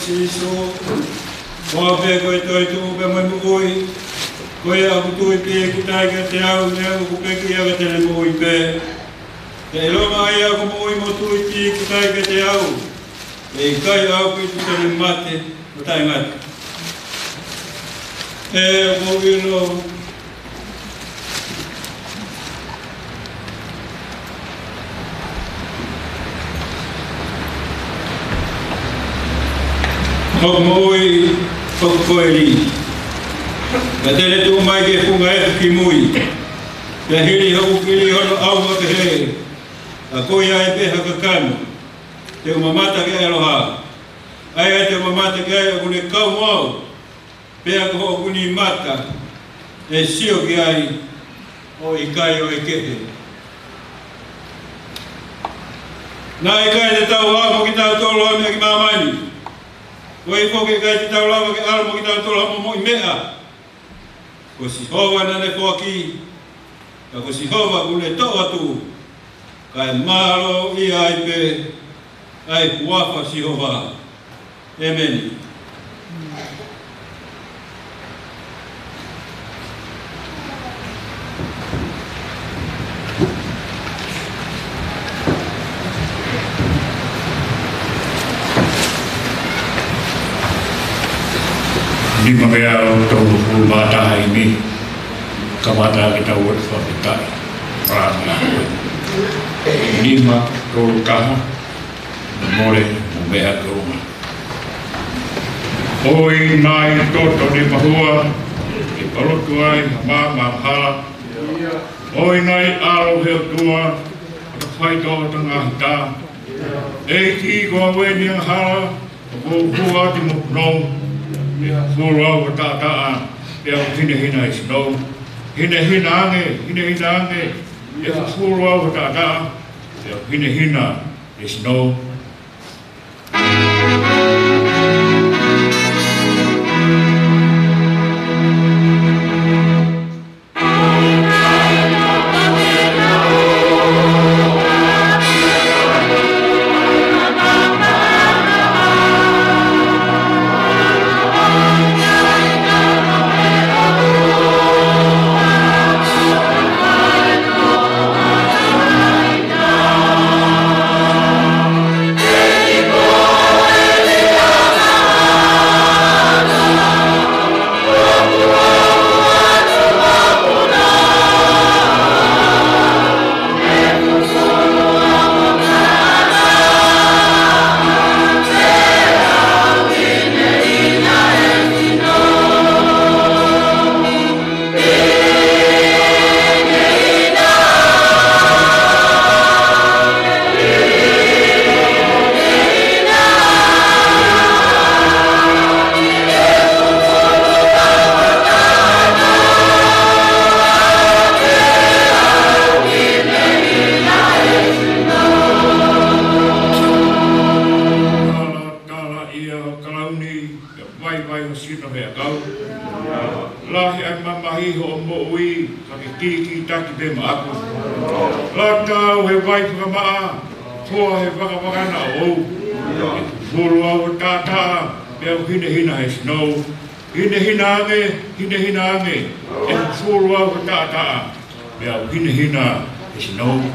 siso. Koa pe koe toi tu pe mai mui. Koe aku tui pe kutai ka te au ne aku pe ki aga te mui pe. Te longa ai aku mui mo tui pe kutai ka te au. E kai au ki tu te mate, kutai mate. E ko wilo. Hok mui, hok koeli. Ka tele tu mai ke punga e ki mui. Ka hiri hau kili hono au ma ke he. A koia e peha ka kanu. Te umamata ke aloha. Ai ai te umamata ke ai o kune kau mau. Pea ka ho kuni mata. E sio ki ai o ikai o e kehe. Nā e kai te tau hamo ki tau tolo hame ki mamani. Koe foke kai te tau lama ke alamo ki tau tolo hamo mo i mea. Ko si hova nane foki. Ka ko si hova kune to atu. Kai malo i ai pe. Ai puafa si hova. Amen. Di maya tau bata ini kamata kita buat kita rana lima tau kaha mole mea rumah oi nai toto di bahua di palut tuai mama hala oi nai alo hel tua fai to tengah ta ki go weni hala buat di mukno Furo tata ya hina snow hina ange ya furo tata ya hina snow Hina and full of tata. Hina is no.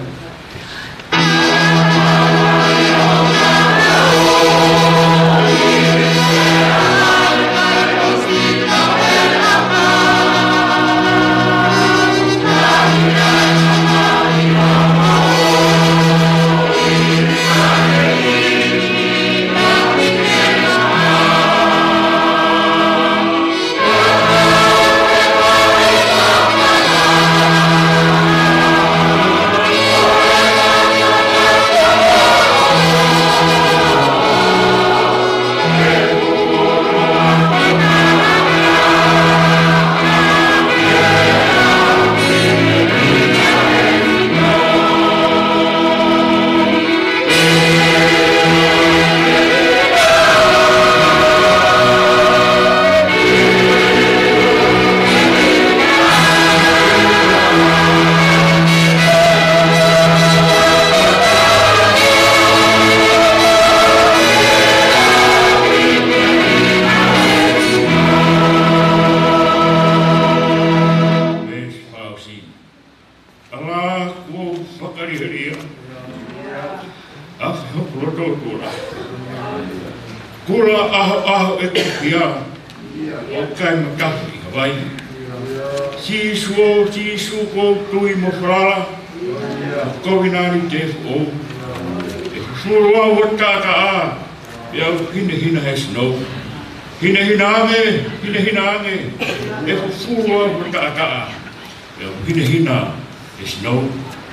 kia o kai makapi Hawaii. Jisu ko tui mo frala ko vinani te o e furua wata ka ya hina has no hina ange e furua wata ka ya hina is no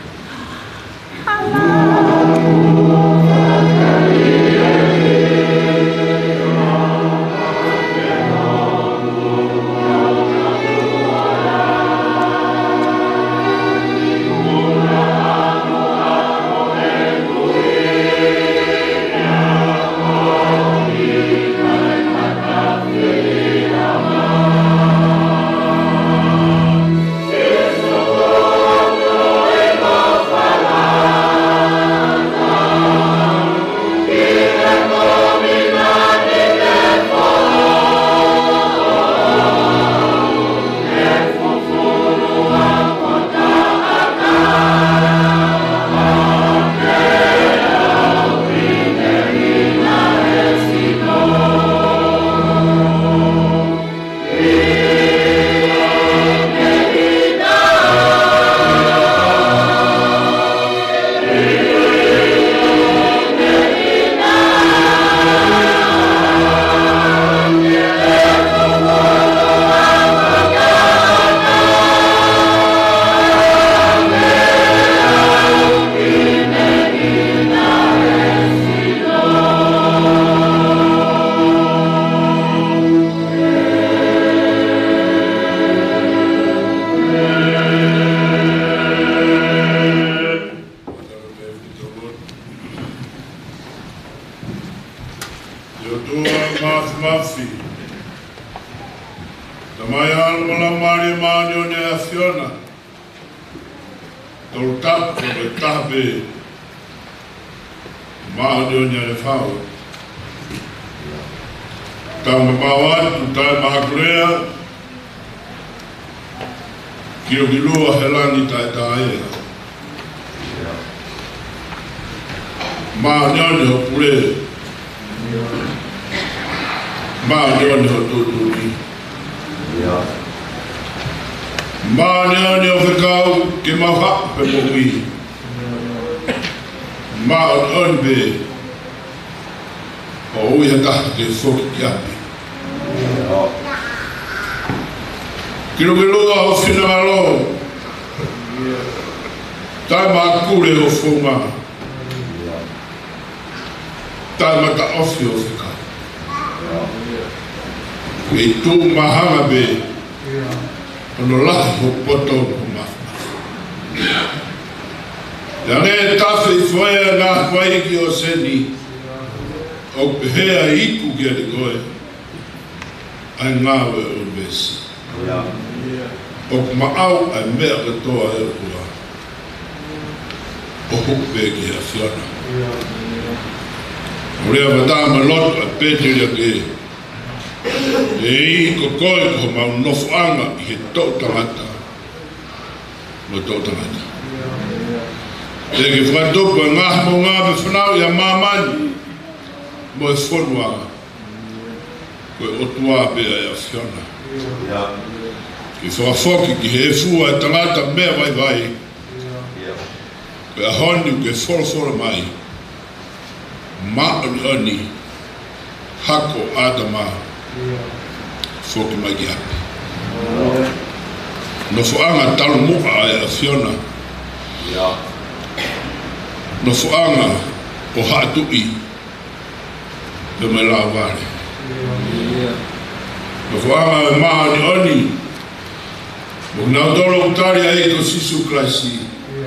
Foki ki he fua e tangata mea vai ke a honi ke fora mai ani hako adama foki mai ki hapi no fuanga talu muka ai a fiona no fuanga o hatui de me la vale no fuanga e maha ani Nau dolo utari ai ko sisu klasi.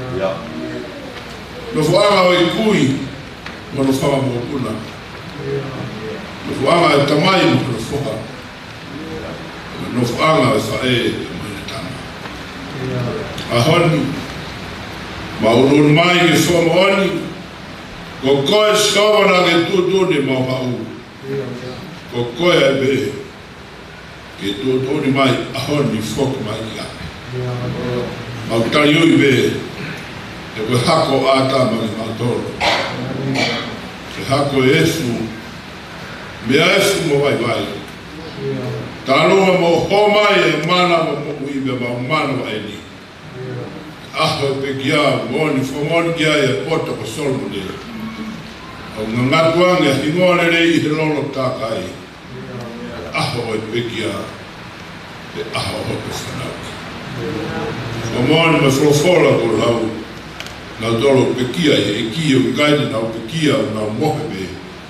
No fuanga o ikui, mo no fama mo kuna. No fuanga e tamai mo no fuha. No fuanga e fae mo ne tama. A honi, ma urun mai ke foma honi, ko koe skawa na ke tutuni mo hau. Ko koe e be, ke tutuni mai a honi fok mai ia. Mau tari ui be, e koe hako ata ma ke mautoro. E hako e efu, mea efu mo vai vai. Tālunga mo homai e mana mo uibe ma mana wa eni. Aho pe kia ngoni fomoni kia e poto ko solmone. O ngatuanga hingore rei he lolo takai. Aho e pe kia e aho hoto whanau. Fomoni me flofola ko lau. Nau dolo pe kia e kia o gaine nau pe kia o nau mohe me.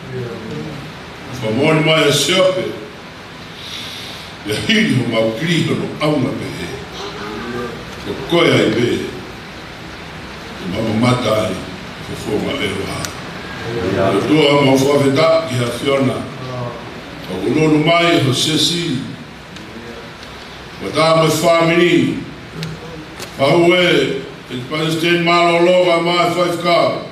Fomoni mai e seope. E hiri ho mau kriho no aunga pe he. Ko koe ai pe. E mama mata ai. Ko fonga e roha. E tua mau whawheta ki ha whiona. O ulonu mai ho sesi. Wa tā mai whamini. Whaue. E Palestine malo loga mai whaifka.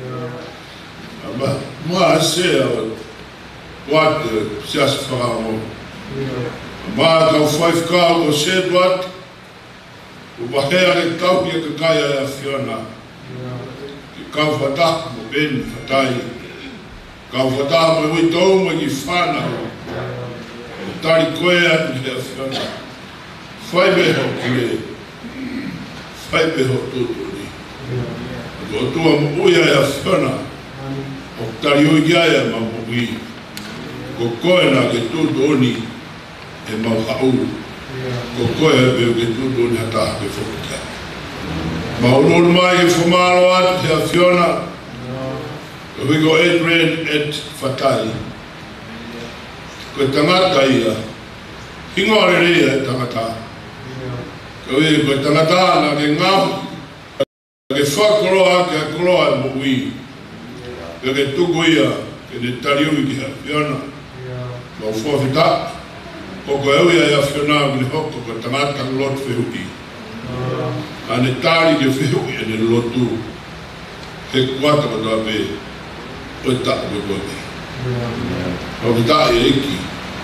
Ma se wat sias whakamo. Ma kau whaifka o se wat. O bahea ke kau ia ka kaya a whiona. Ki kau whatak mo ben whatai. Kau whatak mo hui tau mo ki whana. O tari koe atu he a whiona. Whai beho kule. Whai beho tutuni. O tua mo uia e a whiona. O tari ui kia ma mo ui. Ko koe na ke tutuni e mau hau. Ko koe e beo ke tutuni hata ke whukutia. Ma unonu mai ke whamaro atu te a whiona. Ko wiko Adrian et Fatai. Ko e tangata ia. Hingore rea e tangata. Ko e tangata na ke ngau. Ke whakoroa ke akoroa e mo ui. Ko ke tuku ia ke ne tariui ki ha whiona. Ma uwhawhita. O ko eui ai a whiona ki ne hoko ko tangata lot whihuki. A ne tari ke whihuki e ne lotu. He kuata ko toa pe. O e taku ko toa pe. O kita e eki.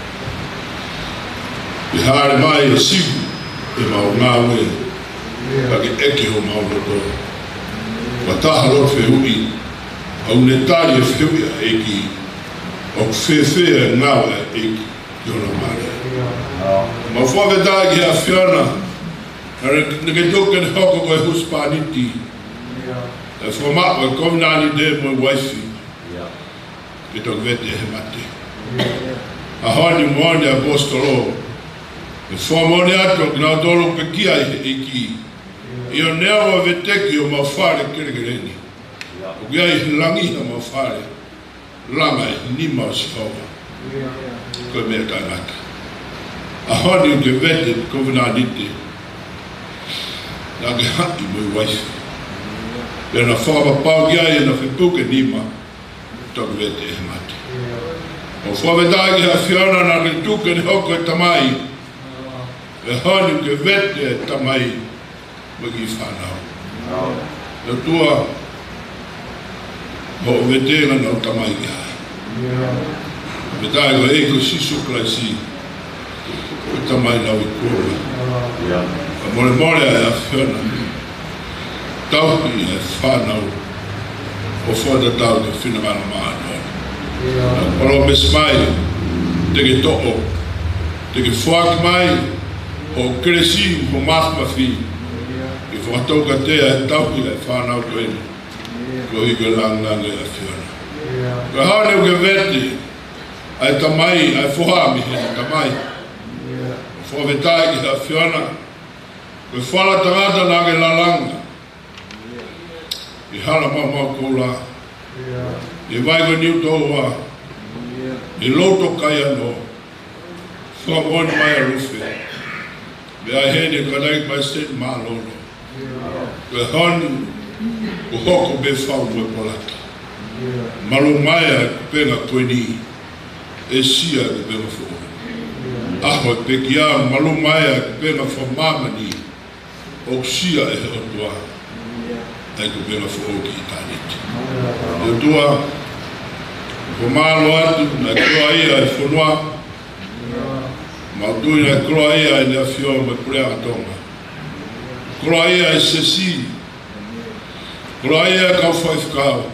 I haere mai e siku. E mau ngā ue. Ka ke eke ho mau roto. Wa taha lot whihuki. Au ne tari e whihuki a eki. O whewhea e ngāu e eki. Iona mare. Ma whaweta ki a whiona. Ne ke toke ne hoko koe huspaniti. E whamako e kominani de mo waifi. Ke toke vete e he mate. A honi mwone apostolo. E whamone ato ki nā dolo pe kia i he eki. Io neo a veteki o mawhare kerekereni. O kia i he langi ha mawhare. Langa e nima o sihoa. Koe mea tangata. A honi o ke vete kominanite. Nā ke haki mo waifi. E na whakapapau kia i na whipuke nima. Toke vete e mate. O whaweta ki ha whiona na ke tuke ni hoko e tamai. E honi ke vete e tamai. Magi whanau. E tua. Mo vete na no tamai ki hai. Vetai ko eko sisu klaisi. O tamai na wikura. A more more e a whiona. Tauhi e whanau. O whada tau ke whinangana maa nō. Paro mes mai, te ke to'o, te ke whaaki mai, o kresi o mahmafi, ke whakatau ka tea e tauki e whanau toeni, ko i ke langanga e a whiona. Ka haone o ke vete, ai tamai, ai whohami he tamai, whawetai ki a whiona, ko whala tangata nā ke lalanga, I hala mau koula. I vai ko niu toa. I loto kai ano. Wha moni mai a rufe. Me a hene kadai mai sen maa lono. Ko honi o hoko be whau mwe polata. Malu mai a kupenga koeni. E sia kupenga whau. Aho e pekia malu mai a kupenga whau mamani. O sia e hotua. Ai ko pela fo ki taniti. Eu tua ko malo atu na kroia e fonua. Ma tu na kroia e na fio me prea tonga. Kroia e sesi. Kroia ka five ka.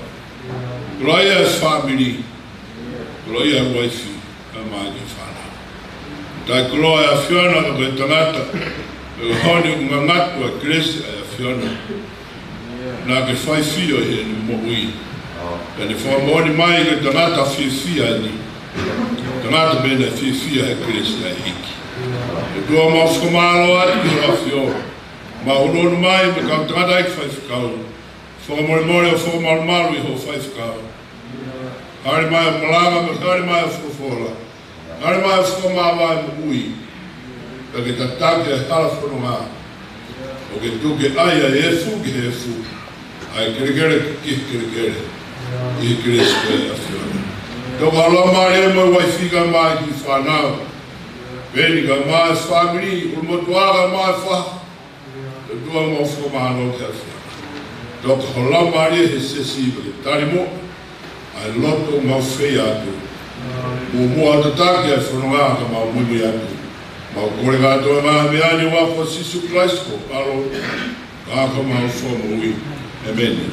Kroia e family. Kroia wife a mai fana. Tai kuloa e a whiona ka koe tangata. E honi unga ngatu a kresi a whiona. Nā ke whai whio he ni mo ui. Ka ni whamoni mai ke tangata whiwhia ni. Tangata mena whiwhia he kresi a hiki. E tua mau whamalo ati ki a whio. Ma hulonu mai me kau tangata ik whai whikau. Whamori mori o whamalo maru i ho whai whikau. Hari mai o malanga me hari mai o whawhora. Hari mai o whamawai mo ui. Ka ke tatake e hala whanonga. O ke tuke aia e fu ki he fu. Ai kerekere ki kerekere. I kresi e a whiona. Toko aloha maari e mo wai whika mai ki whanau. Veni ka mai whamiri, urmotuaga mai wha. E tua mo whamahano ke a whiona. Toko aloha maari e he sesiva ke tari mo. Ai loto mau whea atu. Mua atatake e whanonga ka mau mui atu. Mau kore gato e maha me ani wafo Sisu Christo. Alo, ka mau whamui. Amen.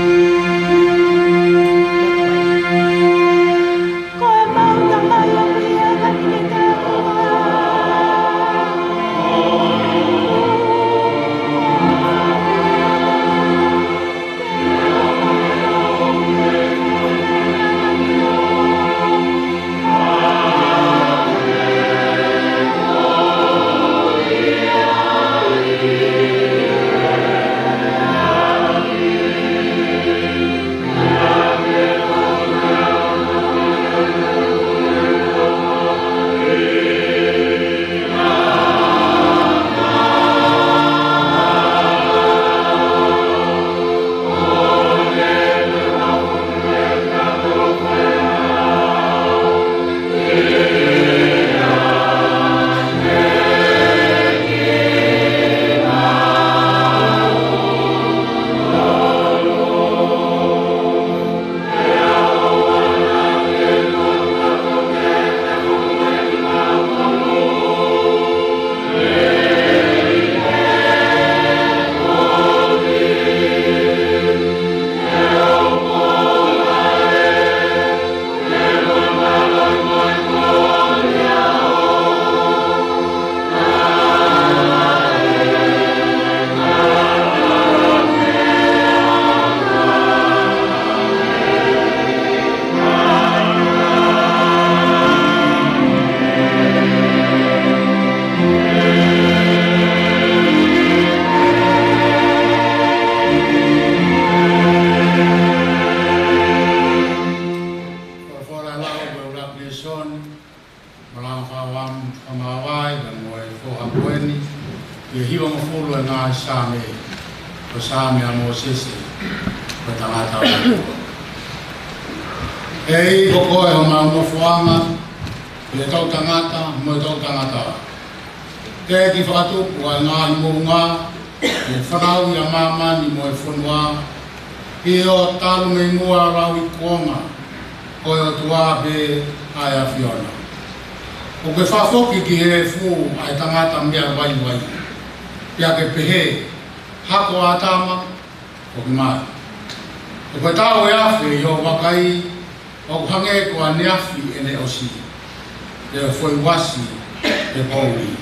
Ei koko e o mau fuanga le tau tangata mo tau tangata ke ki whakatupu a ngā i mounga e whanau i a mama ni mo e whanua i o talu mei mua rau i kuonga ko e o tua be ai a whiona o ke whafoki ki he fu ai tangata mea wai wai pia ke pehe hako a tama o ki mai o ke tau e awhi i o wakai o hange ko ane afi ene osi e foi wasi e pauli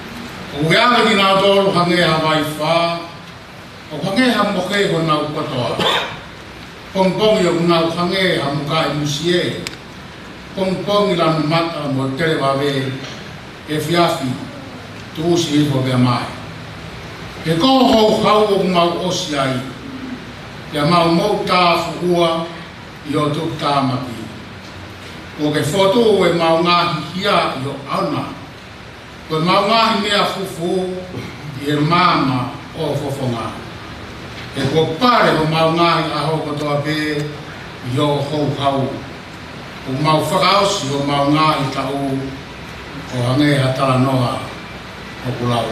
o weanga ki nā tōru hange hawai wha o hange ha moke ho nau katoa pongpongi o nau hange ha mukai musie pongpongi lanu mata mo tere wawe e fiafi tuusi hifo bea mai e koho hau o mau osi ai e mau mou tāfu ua i o tuk tāmaki. O ke whoto e mau ngāhi hia i o auna. Ko e mau ngāhi mea fufu i e māma o fofonga. E ko pare o mau ngāhi aho kotoa pē i o hou hau. O mau whakaosi o mau ngāhi tau o hange hatala noa o kulau.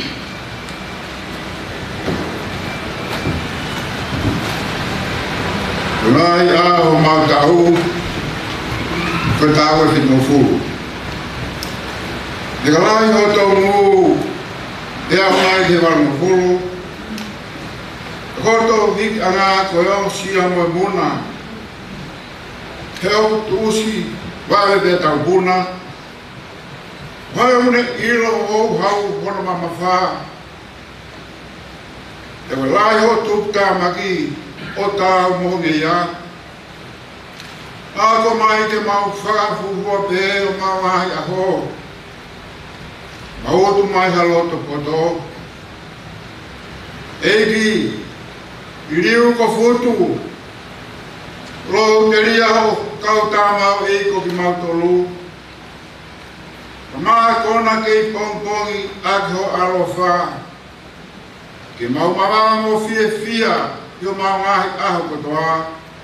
Lai a o mau tau, ko tau e whino furu. Te ka lai o tau ngu, e a mai te waru furu. Ko tau hik a ngā ko eo si a moe muna. Te au tuusi, wale te tau puna. Hai une ilo o hau hono mama wha. E wa lai ho tup tā maki o tā mohi ia. Ako mai te mau whakafurua pe o mau ahi aho. Mauotu mai haloto poto. Eiki, i riu ko futu. Lo te ria ho kau tā mau eiko ki mau tolu. Maa kona kei pongpongi ake ho alofa. Ke mau mawa mo fia yo mau ngahi aho kotoa.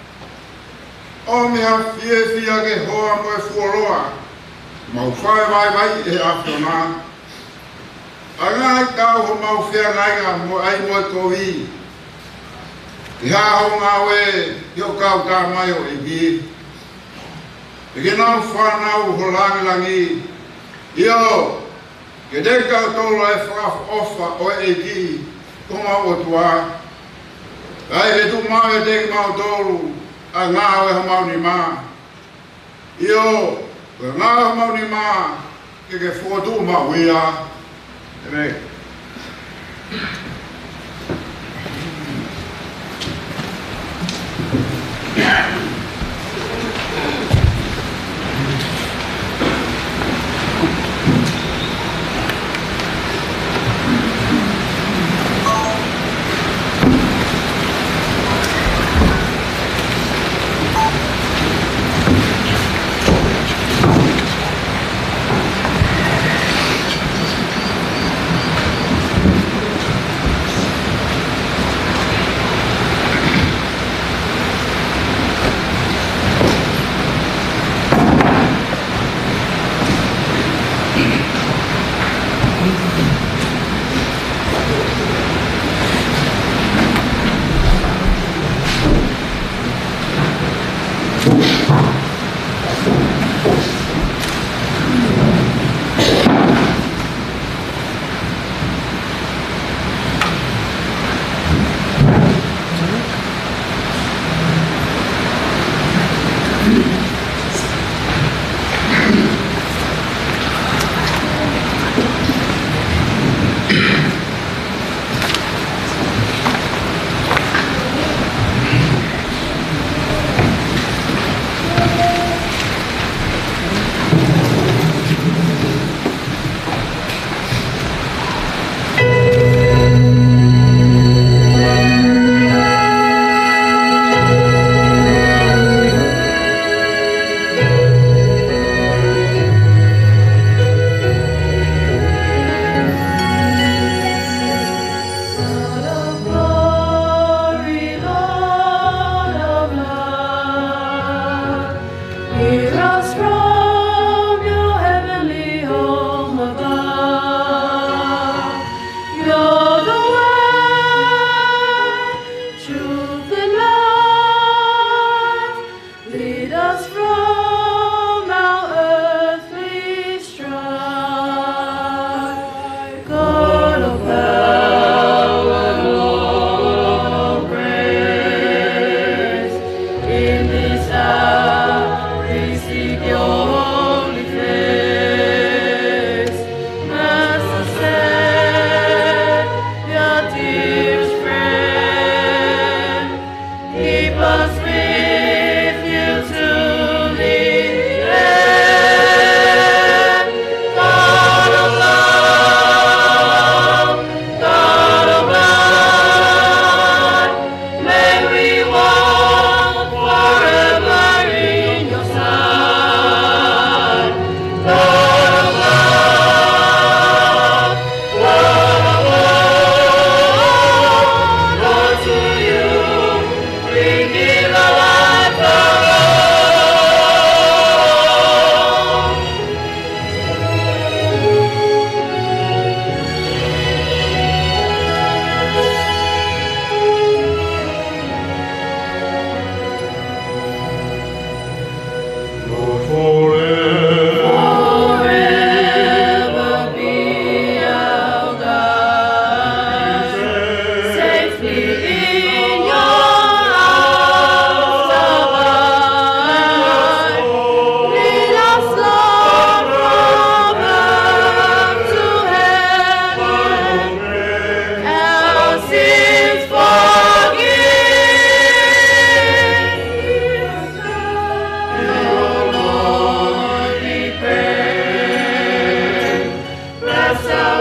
O mea fia ke hoa mo e fuoloa. Mau whae vai e aftonā. A ngai tau ho mau whia ngaiga mo ai mo e kohi. Ke haho ngā we yo kau tā mai o e ki. E ke nau whanau ho langi. Io, ke deka tolo e whakaf ofa o e ki, koma o tua. Ai e tu mau e deki mau tolu, a ngā o e hamau ni mā. Io, ke ngā o hamau ni mā, ke whotu mau ia. Tere.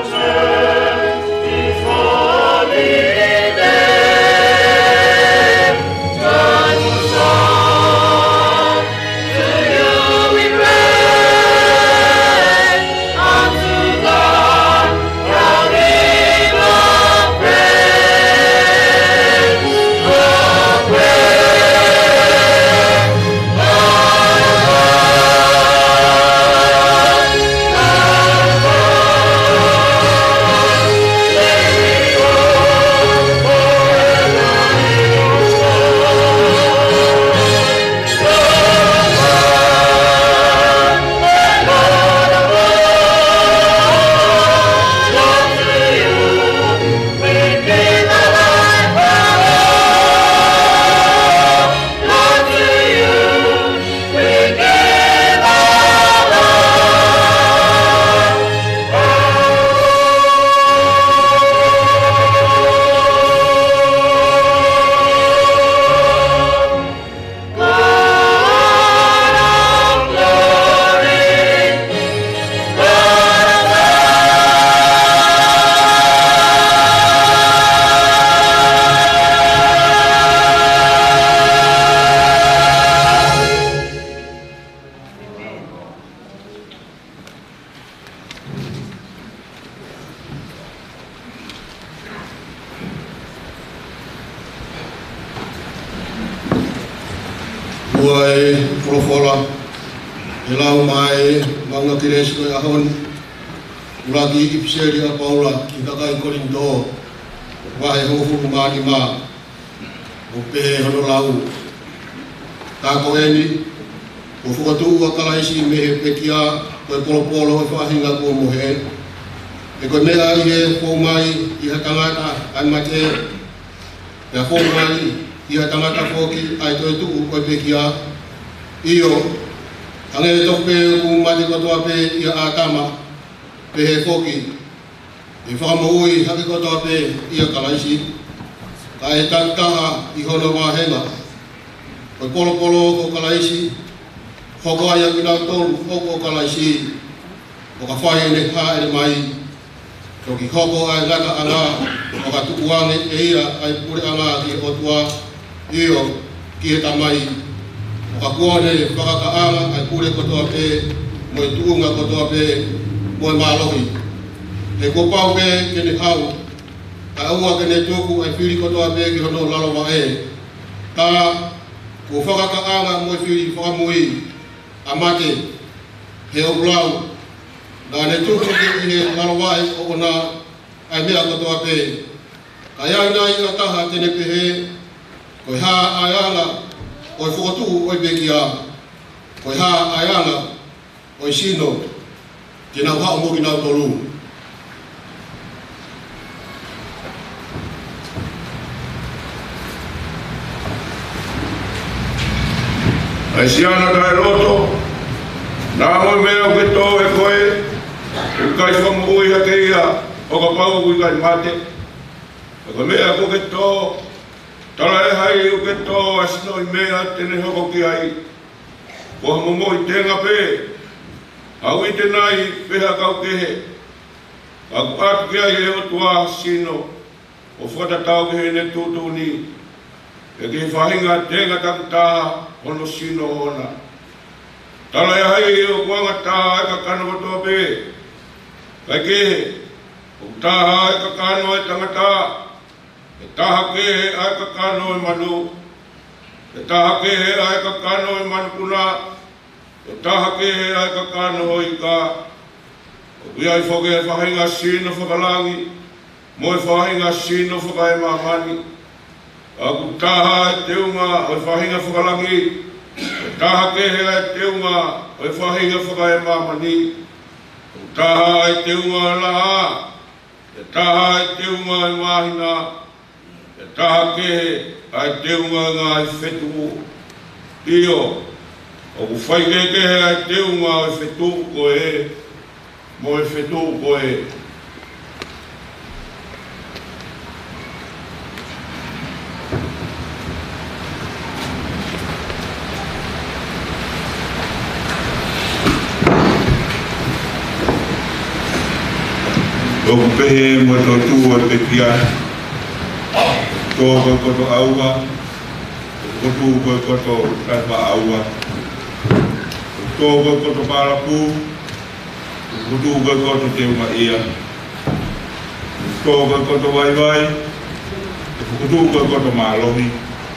Uai profola elau mai manga kires ko ahon lagi ipseri a paula ikakai korindo wae hofu mani ma o pe hono lau ta ko eni o fuatu wa kalaisi me pekia ko polo fa hinga ko mohe e ko mea ie ko mai i hatangata an mate ya ko mai ia tangata foki ai to tu ko pekia io ange to pe ku mali ko to pe ia atama pe he foki e fa mo i ha ko to pe ia kalaisi kai tanta i hono wa henga ko polo ko kalaisi foko ai ki to foko kalaisi o ka fai ne ha e mai to ki hoko ai lata ana o ka tu wange e ia ai pure ana ki o tua io ki e tamai o ka kuone whakakaanga ai pure kotoa pe mo i tuunga kotoa pe mo i malohi e ko pau pe kene hau ka aua kene tuku ai whiri kotoa pe ki hono lalowa e ka ko whakakaanga mo i whiri whakamui a mate he o blau na ne tuku ki he lalowa e o na ai mea kotoa pe ka iau nai o taha tene pehe ko ha ayala o fotu o begia ko ha ayala o sino tina wa mo gina tolu ai siana dai roto na mo me o que to e koe o kai fo mo ia ke ia o ka pau ku kai mate ko me a ko que to tala e hai o que to asno i mea tene hoko ki ai ko mo mo i tenga pe au i tenai peha kau kehe a kuat ki ai e o tua sino o fota tau ke he ne tutu ni e ki whahinga tenga takita ono sino ona tala e hai e o kuanga taha e ka kano kotoa pe kai kehe o taha e ka kano e tangata e taha ke ai ka kano e manu e taha ke ai ka kano e manukuna e taha ke ai ka kano i ka o ia i whoke e whahinga sino whakalangi mo e whahinga sino whaka e mamani a ku taha e teunga o e whahinga whakalangi e taha ke ai teunga o e whahinga whaka e mamani o taha e teunga laha e taha e teunga e mahina e taha ke ai teunga ngā i whetu io o ku whaike ke ai teunga o e whetu ko e mo e whetu ko e Loko pehe mo to tua pe pia. Ko to aua. Ko to kapa aua. Ko to parapu. Ko to te uma ia. Ko to vai. Ko to malohi.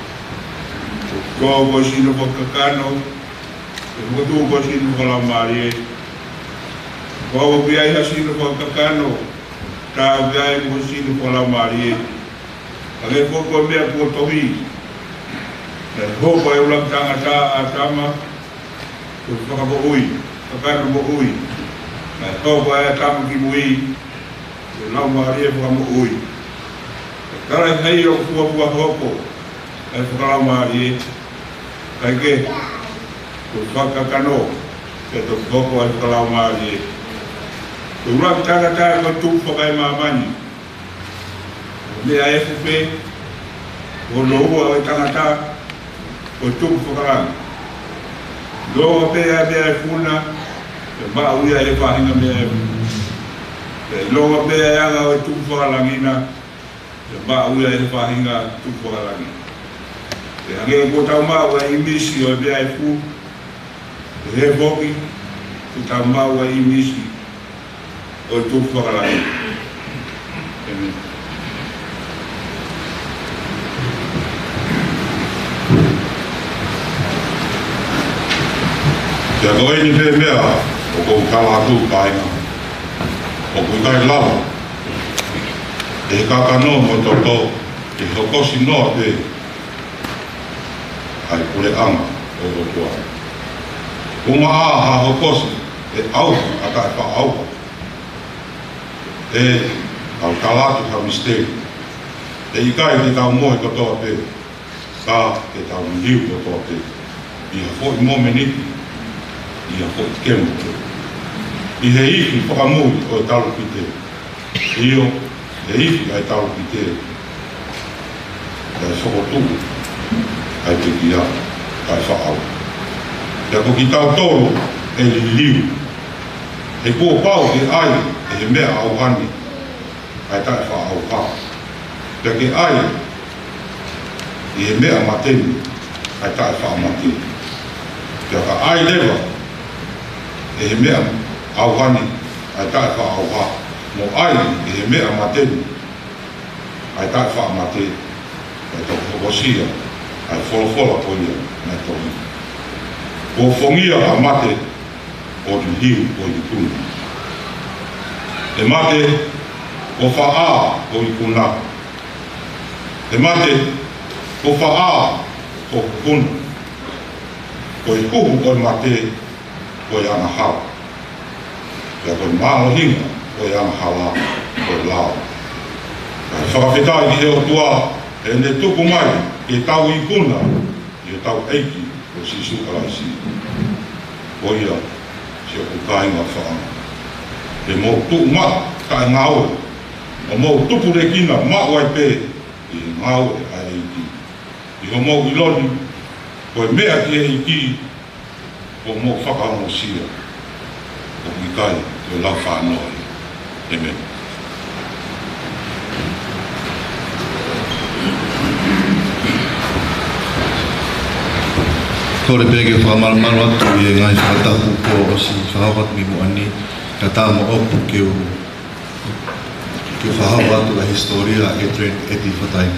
Ko sino ko kakano. Ko sino ko la marie. Ko biai sino ko kakano. Ta biai ko sino ko la marie. Ale ko mea ko tohi. Ho ko e ulang tangata atama. Ko ko ui. Kakano mo ui. Ho ko e atama ki mui. La marie ko mo ui. Kara hei o kua hoko. E ko la marie. Kaike, ko whakakano, ke to koko ai whakalau maari e. Ko urak tagata ko tūk whakai mamani. Mea e fupe, ko lohua ai tangata, ko tūk whakalang. Loa pēa mea e funa, ke maa uia e whahinga mea e funa. Ke loa pēa e anga o tūk whakalangina, ke maa uia e whahinga tūk whakalangina. Angē ko tau mau ai misi o bea e fu. He boki, ko tau mau ai misi o tu whakalai. Amen. Kia koe ni he mea, o kou kala atu kainga. O kou kai lava. E kakano mo toto, e hokosi noa te. Ai kule anga o rotua. Uma ha hokosi e au aka e wha au. E au kalatu ha misteri. E ikai te tau moe kotoa te. Ka te tau ndiu kotoa te. Ia fo i momeniki. Ia fo i kemu te. I he iki whakamui o e talu ki te. Io he iki ai talu ki te. E whakotu. Ai te kia, ai whaau. Ia ko ki tau toro, e li liu. E kua pau ke ai, e he mea au hani, ai tai whaau pau. Ia ke ai, e he mea mateni, ai tai whaau mateni. Ia ka ai lewa, e he mea au hani, ai tai whaau pau. Mo ai, e he mea mateni, ai tai whaau mateni. Ai tau hokosia. Ai wholofola ko ia, mai tohi. Ko whongia a mate o tu hiu o i kuna. E mate o whaa o i kuna. E mate o whaa o kuna. Ko i kuhu o i mate o i ana hao. Ia ko i maalo hinga o i ana hala o i lao. Ai whakawhetai ki he o tua e ne tuku mai e tau i kuna, i o tau eiki o sisu kalaisi. O ia, si o kukai ngā whaanga. E mō tuk mat, kai ngāue. O mō tupu re kina, mat wai pē, i ngāue a eiki. I ho mō i loni, ko e mea ki eiki, o mō whakaongo sia. O kukai, i o lau whanoi. Amen. Kore pege whamaramaru atu i e ngai whakatapu ko o si whahawat mi muani ka tāma opu ke whahawa atu la historia e tren eti whatai.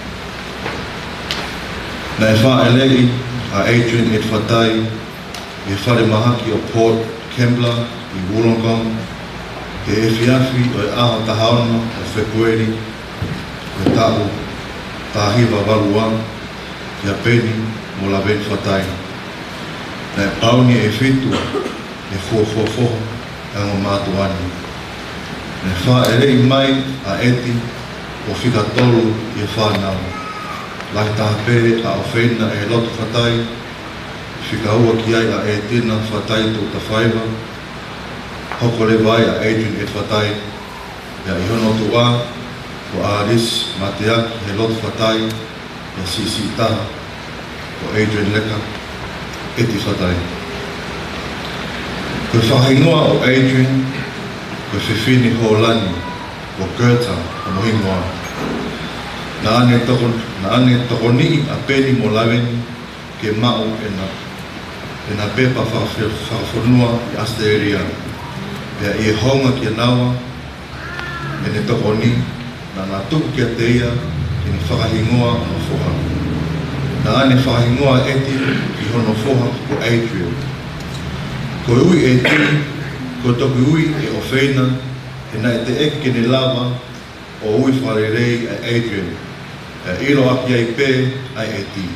Na e wha elegi a Adrian et whatai e whare mahaki o Port Kembla i Wollongong e e whiawhi o e aho tahaona o Februari o e tāu tāhiwa waruang kia peni mo la ven whatai. Na e pauni e whitua e whoa ango mātuani. Na e wha e rei mai a eti o whika tolu i e whanau. Lai taha pere a o whena e lotu whatai, whika ua ki ai a e tina whatai tō ta whaiva. Hoko le vai a Adrian e whatai, ia i hono tu wā, ko Aris Mateaki he lotu whatai, ia sisi taha, ko Adrian Leka, eti whatai. Ko whahingoa o Adrian, ko whiwhini ho lani, ko Goethe o mohingoa. Na ane tokoni a peni mo laweni ke mau ena pepa whakafonua i Asteria. Pea i honga ki nawa ene tokoni na ngā tuku kia teia ki ni whakahingoa o whoha. Na ane whakahingoa eti ki hono whoha ko Adrian. Ko ui e tini, ko toku ui e o whaina, e nai te eke kene lava o ui wharerei a Adrian. E ilo aki ai pē ai e ti.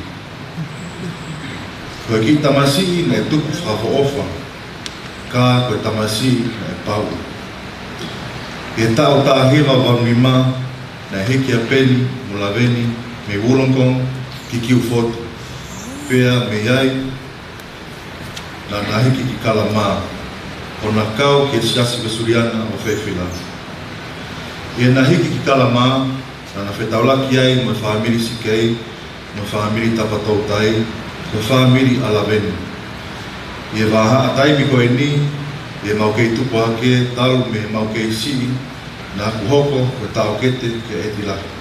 Ko e ki tamasi na e tuku whakafo ofa, ka ko e tamasi na e pau. E tau tā hewa wangima na hiki a peni, mulaveni, me Wollongong, ki kiu fotu. Pea me iai, na hiki ki Kalamā, o na kau ki siasi besuriana o whewhila. E na hiki ki Kalamā, na whetaulaki ai mo whamiri sikei, mo whamiri tapatautai, mo whamiri alaveni. E waha atai mi koe ni, e mau kei tupu hake, talu me mau kei sii, na aku hoko ko tau kete ke eti laki.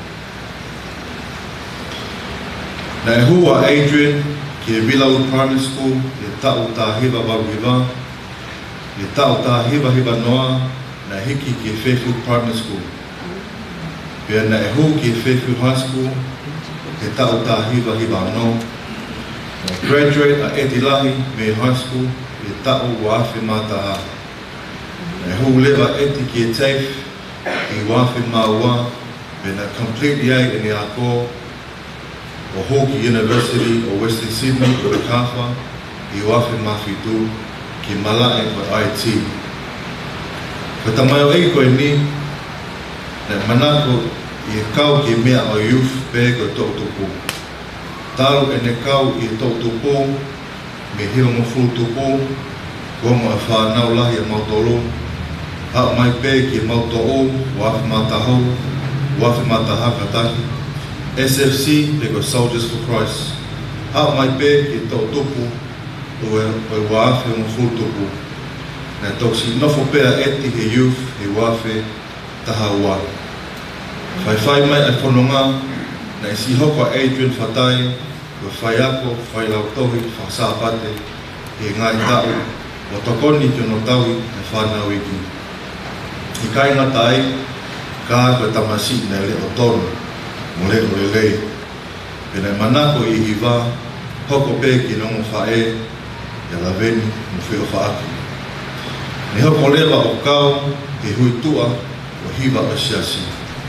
Na e hua Adrian ki e Vilauru Primary School, e tau tā hewa waruhiwa, e tau tā hewa noa, na hiki ki e Fairfield Primary School. Pea na e hu ki e Fairfield High School, e tau tā hewa no. Na graduate a eti lahi me high school, e tau wāwhi mātaha. Na e hu lewa eti ki e TAFE, i wāwhi māua, me na complete ai e ni a ko, o Hawke's University o Western Sydney o Rekafa, i wāwhi mawhitu, ki Malae o IT. Ko tamayo ei koe ni, na manako i e kau ki mea o youth pē ko tō tupu. Taro e ne kau i tō tupu, me hiro mo fulu tupu, ko mo e whanau lahi a mautolo, hao mai pē ki mauto wāwhi mātahau, wāwhi mātahaka tahi, SFC pe ko Soldiers for Christ. Hao mai pē ki tō tupu, o e wāwhi mo fulu tupu. Na tōsi nofo pēa eti he youth he wāwhi taha ua. Whai mai ai whanonga, na isi hoko Adrian whatai, ko whai ako, whai lau tohi, whasāpate, e ngai tau, o tokoni ki no taui e whanau iki. I kai ngā tai, kā koe tamasi nei le o tono, mo le o lei. Pena manako i hiwa, hoko pē ki nongo whae, ia laveni, mo whio whaaki. Ni hoko lewa o kau, he hui tua, o hiwa o siasi.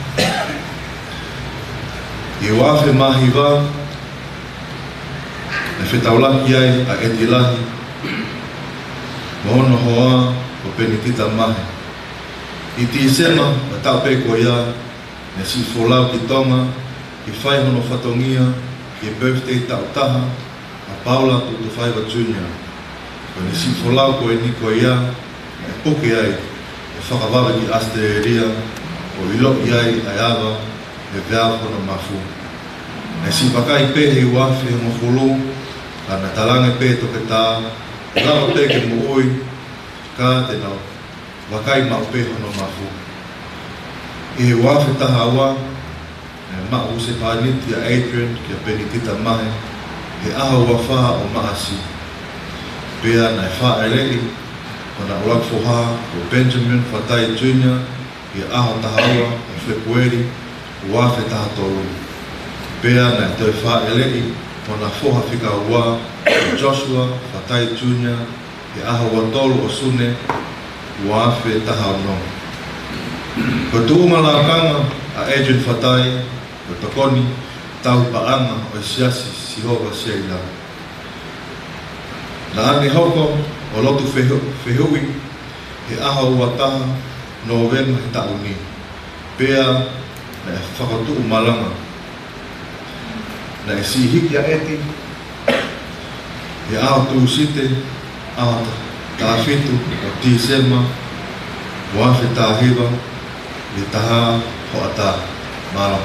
I wāwhi mahiwa, na whetaulaki ai a eti lahi, mohono hoa o penitita mahi. I ti sema, a tau pē ko ia, na si wholau ki tonga, ki whai hono whatongia, ki birthday tau taha, a Paula Tutufaiwa Junior. Ko ni si wholau ko e ni ko ia, na e puke ai, e whakawawa ki Asteria, o iloki ai ai awa, e vea kono mafu. Na si pakai pē hei wāwhi mo fulu, ka na talange pē toke tā, lawa pē ke mo oi, ka te nau, wakai mau pē hono mafu. I he wāwhi taha awa, e mau se pāniti a Adrian ki a penitita mahe, he aha ua wha o maasi. Pea na e wha e rei, o na Uakfoha o Benjamin Fatai Jr. I aha taha awa o Februari, wāwhi taha tolu. Pea na te wha e rei, o na whoha whika ua o Joshua Fatai Jr. I aha ua tolu o Sune, wāwhi taha no. Ko tuuma la kanga a Adrian Fatai, ko tokoni, tau paanga o siasi sihova seila. Na ane hoko o lotu whehui, he aha ua taha Novemba he tauni. Pea na e whakatuu malanga. Na e si hiki a eti, he aha tūsite, aha tāwhitu o tīsema, wāwhi tāhiwa, le taha ho ata mara.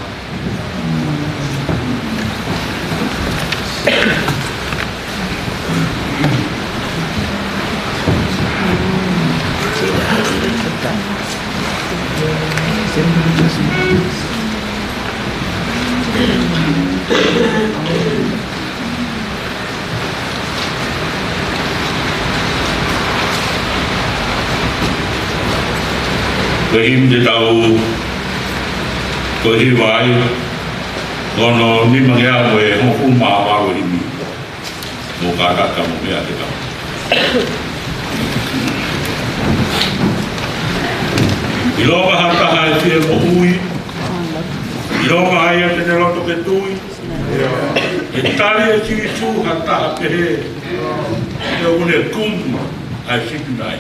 Kehim de tau kohi vai kono ni mangea mo e hofu ma wa ro himi mo ka ka mo mea te tau Ilonga hata hai fie mo hui Ilonga hai a tene roto ke tui E tali e chiri su hata ha pehe E une kum ai sipi nai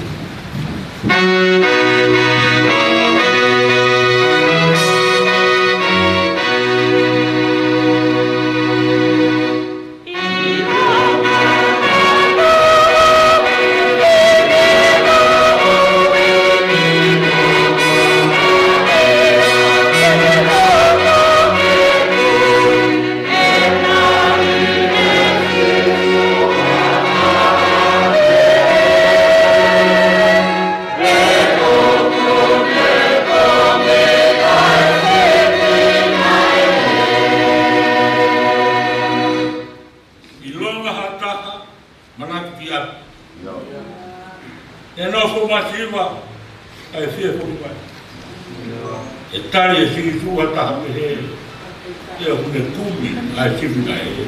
Tari e sigi tua taha pehe e hune kumi ai kipuna e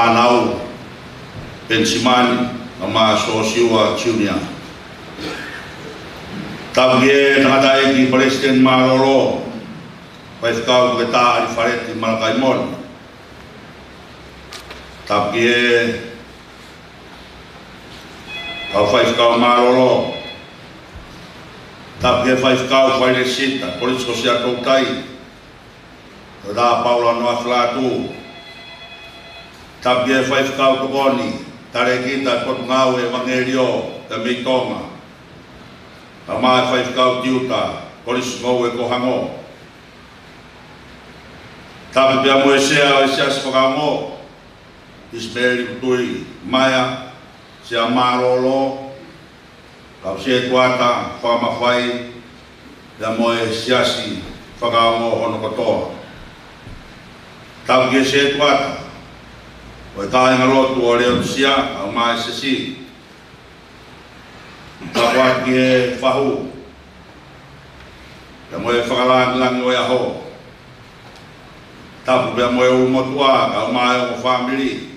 Pensimani, ama Sosiua Junior. Tabie tangata ki Presiden Malolo. Pais kau kita di Faret di Malakaimon. Tabie kau fais kau Malolo. Tabie fais kau Fairesita, Polis Sosial Tautai. Tada Paula Noaslatu. Tabie fais kau Togoni. Tare kita pot ngau Evangelio demi tonga. Amai fais kau Tiuta, Polis ngau Kohango. Tapi dia Moesea Esias Pagamo, Ismail Tui, Maya, Sia Marolo, kau se tuata, Fama Fai, dia Moesiasi Pagamo Honokotoa. Tapi dia se tuata, Waitai ngalotu oleh Sia, Amai Sesi, Kawat dia Fahu, dia Moefakalan lang Oyaho. Tapu bea moe umotua, kau mai o family.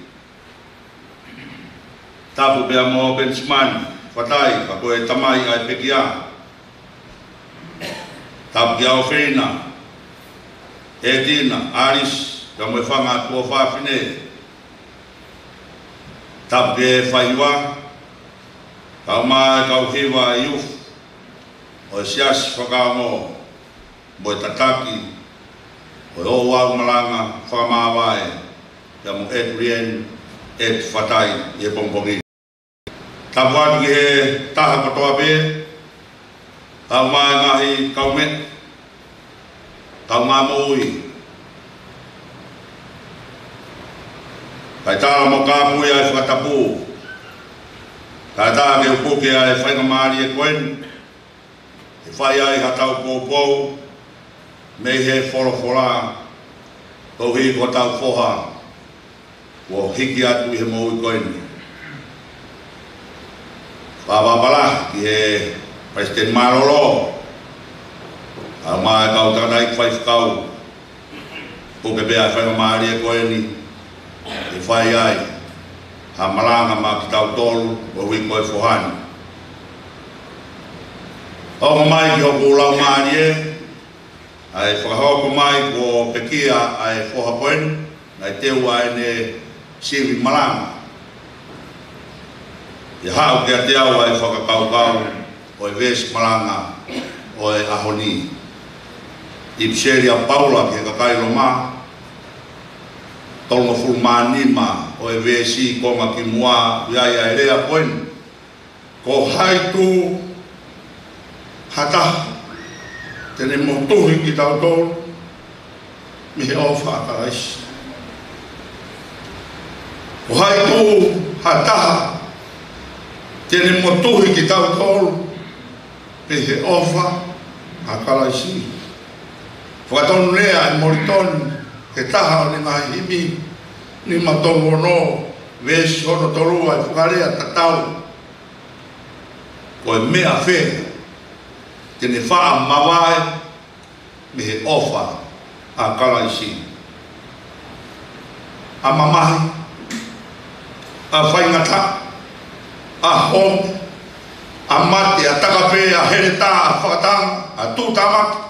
Tapu bea mo benchman, fatai, ka koe tamai ai pekia. Tapu bea o feina, Edina, Aris, ka moe whanga tua whawhine. Tapu bea whaiwa, kau mai kau hiwa iuf, o sias whakao mo tataki. O wau malanga whakamawai ya mo Adrian et fatai e pongpongi. Tapuan ki he taha katoa be, tau mai ngahi kau met, tau ngā moui. Kai tāra mo kāpui ai whakatapu, kai tāra ke upuke ai whaingamari e koen, e whai ai hatau pōpou, me he whorofora, tau hi ko tau whoha, o hiki atu i he mou i koini. Whawapala ki he Presiden Malolo, a mai kau tanai whaifkau, o ke bea whaingamari e koini, e whai ai, ha malanga ma ki tau tolu, o hui koe whohani. O mai ki hoku lau maari e, ai whakahoko mai ko pekia ai whohapoen, ai teu ai ne siri malanga. I hau kia te au ai whakakaukau o e ves malanga o e ahoni. I pseri a Paula ke kakairo ma, tolma fulmanima o e vesi konga ki mua iai ai rea poen. Ko haitu hata tene motuhi ki tau tōru, mi he o whakarais. O hai tō hataha, tene motuhi ki tau tōru, mi he o whakaraisi. Whakatonu rea e moritoni, ke taha o ni ngā himi, ni matonu ono, vesi hono torua e whakarea tatau. Ko e mea whea, tene wha mawai me he ofa a kalaisi. A mamahi, a whaingata, a hong, a mate, a takape, a hereta, a whakatang, a tūtamaki.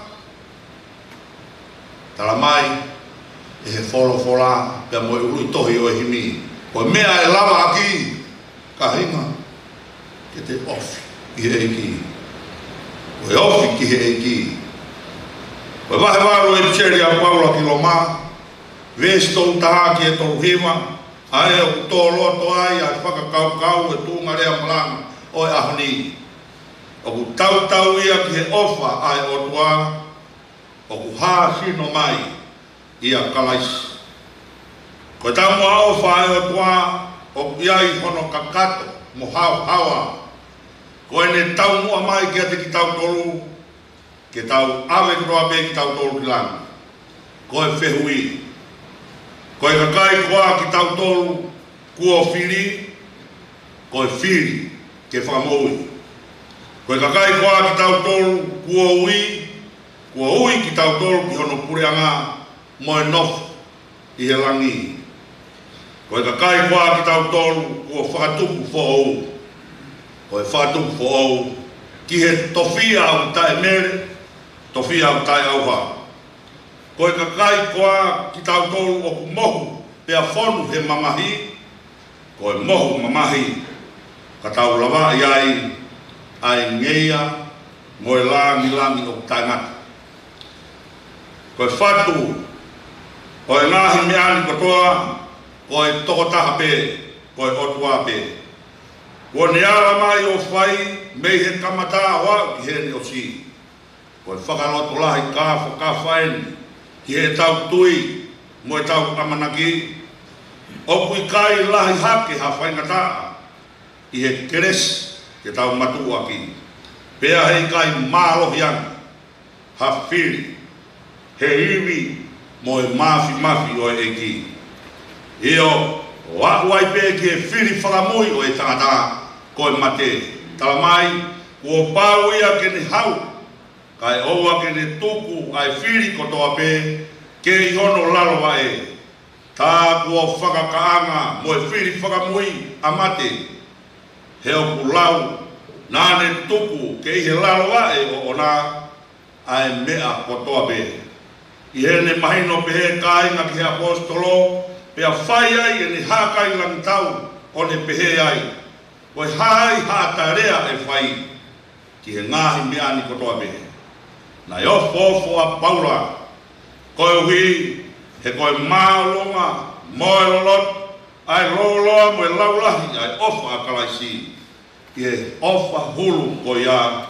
Tala mai, e he whorofora, pia moe ului tohi o e himi. Ko mea e lawa aki, ka hinga, ke te ofi, i he eki. O e ofi ki he eki. O e wahe waru e pcheri a Paula ki lo ma, vesi tōu taha ki e tōu hima, ae o tō loto ai, a whakakaukau e tūnga rea malanga o e ahoni. O ku tau ia ki he ofa ai o tua, o ku haa sino mai i a kalaisi. Ko e tau mua ofa ai o tua, o ku iai hono kakato, mo hau hawa. Ko e ne tau mua mai ki ate ki tau tolu, ke tau awe kuroa be ki tau tolu ki langa. Ko e whehui. Ko e kakai koa ki tau tolu, kua whiri, ko e whiri ke whakamoui. Ko e kakai koa ki tau tolu, kua ui ki tau tolu ki hono pureanga mo e nofu i he langi. Ko e kakai koa ki tau tolu, kua whakatupu who'ou. Ko e whakatupu who'ou ki he tofia au tae mere, tofia au tae au ha. Koe ka kai koa ki tau tolu o ku mohu, pea fonu he mamahi, koe mohu mamahi, ka tau lawa iai, ai ngeia, moe langi o tangata. Koe whatu, koe ngahi meani kotoa, koe toko taha pe, koe otua pe. Koe ne ala mai o whai, mei he kamata awa ki he ni o si. Koe whakaloto lahi ka whaeni, ki he tau tui, moe tau amanaki. Oku i kai lahi hake ha whaingata, i he keres, ke tau matua ki. Pea hei kai mālohi anga, ha whiri, he iwi, moe mafi o e ki. Io, o aku ai pē ki e whiri whakamui o e tangata, koe mate. Tala mai, kua pāu ia ke ni hau, kai oua ke ni tuku ai whiri kotoa pē, ke i hono laloa e. Tā kua whakakaanga, moe whiri whakamui a mate. He o kulau, nāne tuku ke i he laloa e o ona ai mea kotoa pē. I hene mahino pe he kāinga ki he apostolo, pea whai ai e ni hākai lang tau o ne pe he ai. Koe hai hātarea e whai ki he ngāhi meani kotoa pe. Na i ofo a paula, koe hui he koe mālonga, moe lolot, ai loloa moe laulahi ai ofa a kalaisi. I he ofa hulu koe ia,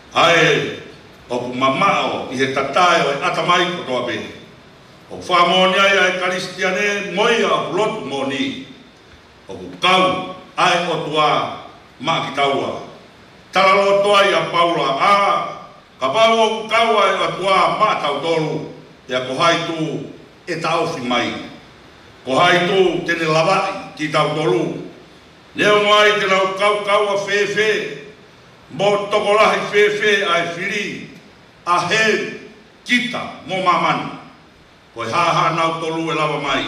ai o ku mamao i he tatae o e atamai kotoa pe. O whamoni ai ai karistiane moia o lotu moni. O ku kau ai o tua maa ki taua. Talalo toa i a paula a, ka pau o ku kau ai o tua maa tau tolu. Ia ko haitu e tauwhi mai. Ko haitu tene lawai ki tau tolu. Leo mai te lau kau a whewhe. Mo tokolahi whewhe ai whiri. A he kita mo mamani. Koe haha nau tolu e lawa mai.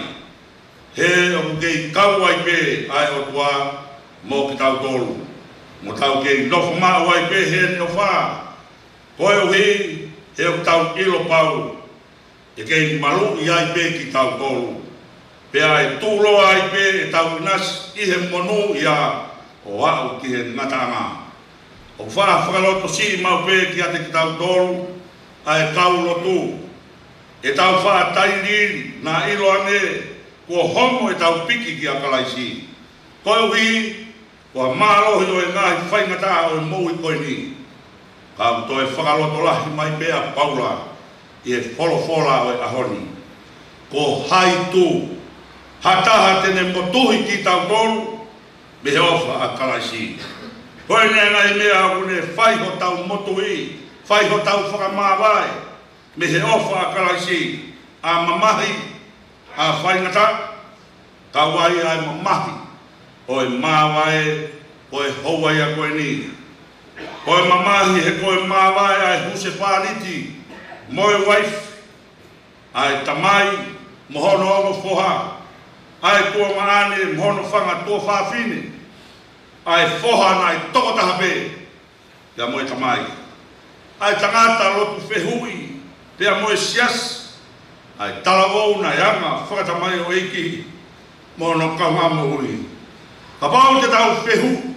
He o kei kau ai pe ai o tua mo ki tau tolu. Mo tau kei nofo maa ai pe he ni o wha. Koe o he o tau ilo pau. E kei malu i ai pe ki tau tolu. Pe ai tūlo ai pe e tau inas i he monu ia o au ki he ngatanga. O whakaloto si mau pe ki ate ki tau tolu, ai kau lotu. E tau whatairiri na ilo ane, kua homo e tau piki ki a kalaisi. Koe ui, kua mālohi o e ngahi whaingata o e mou i koe ni. Kau toi whakaloto lahi mai pe a paula, i e wholofola o e ahoni. Ko haitu, hataha tene motuhi ki tau tolu, me he ofa a kalaisi. Koe nea ngai mea akune whaiho tau motuhi, whaiho tau whakamāwai, me he ofa a kalaisi, a mamahi, a whaingata, ka wai ai mamahi, o e māwai, o e houai a koe ni. Koe mamahi he koe māwai ai huse whaniti, moe waif, ai tamai, mohono ongo foha, ai tua maane, mohono whanga tua whawhine, ai foha nai toko taha pe, pea moe tamai. Ai tangata lotu whehui, pea moe sias, ai talawou na yanga, whakatamai o eiki, mono kaumamo ui. Ka pau te tau whehu,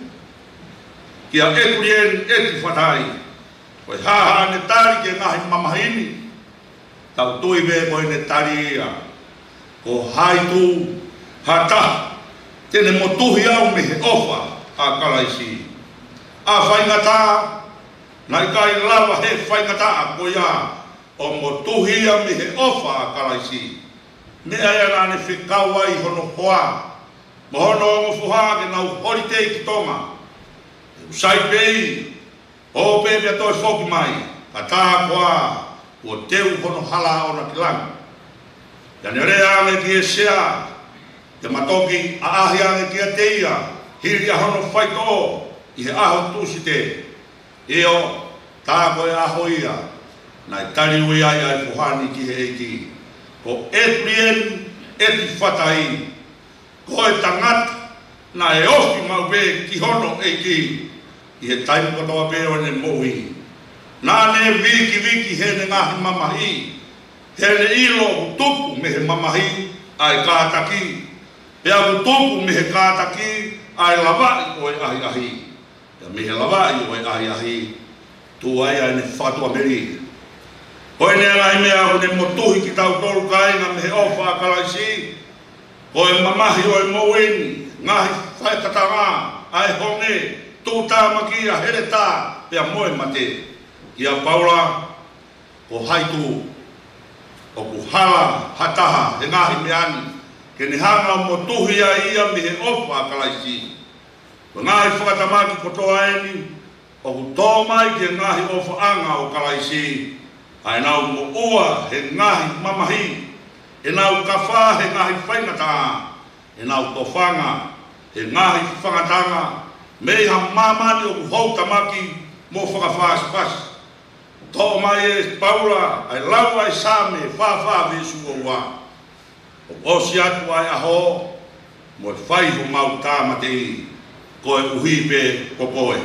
kia ekurien eti whatai, koe haha ne tari ke ngahi mamahini, tau tui me koe ne tari ia, ko haitu, hata, tene motuhi au me he ofa, a kalaisi. A whaingata, nai kai lawa he whaingata a koia, o motuhia me he ofa a kalaisi. Mea ia nane whikaua i hono hoa, mo hono ongo fuha ke nau horitei ki tonga. Usai pei, o pepea toi whoki mai, ka tā koa, o teu hono hala o na kilang. Ia ne rea ane ki e sea, te matoki a ahi ane ki a teia, hiri a hono whaito i he aho tusi te. Eo, tā koe aho ia, nai tari ui ai ai fuhani ki he eiki. Ko etrien eti whatai, ko e tangata, na e ofi mau pe ki hono eiki. I he taimu katoa pēo ne mohi. Nā ne viki he ne ngahi mamahi. He ne ilo tupu me he mamahi ai kātaki. Pea tupu me he kātaki ai lawai o e ahi ahi. Pea me he lawai o e ahi ahi. Tu ai ai ne whatua meri. Koe ne ngai mea o ne motuhi ki tau tolu kainga me he ofa akalaisi. Koe mamahi o e moeni. Ngahi whaikatanga ai honge. Tūtā makia here tā pea moe mate. Ia Paula o haitu o ku hala hataha he ngahi meani. Ke ni hanga o motuhi a ia me he ofa akalaisi. Ko ngahi whakatamaki kotoa eni o ku tō mai ke ngahi ofa anga o kalaisi. Ai nau mo ua he ngahi mamahi. E nau kawha he ngahi whaingatanga. E nau tofanga he ngahi whangatanga. Mei ha mamani o ku hou tamaki mo whakawhaas. Tō mai e Paula ai lau ai sāme whawha visu o wā. O osi atu ai aho mo e whaiho mau tāmate ko e uhi pe kokoe.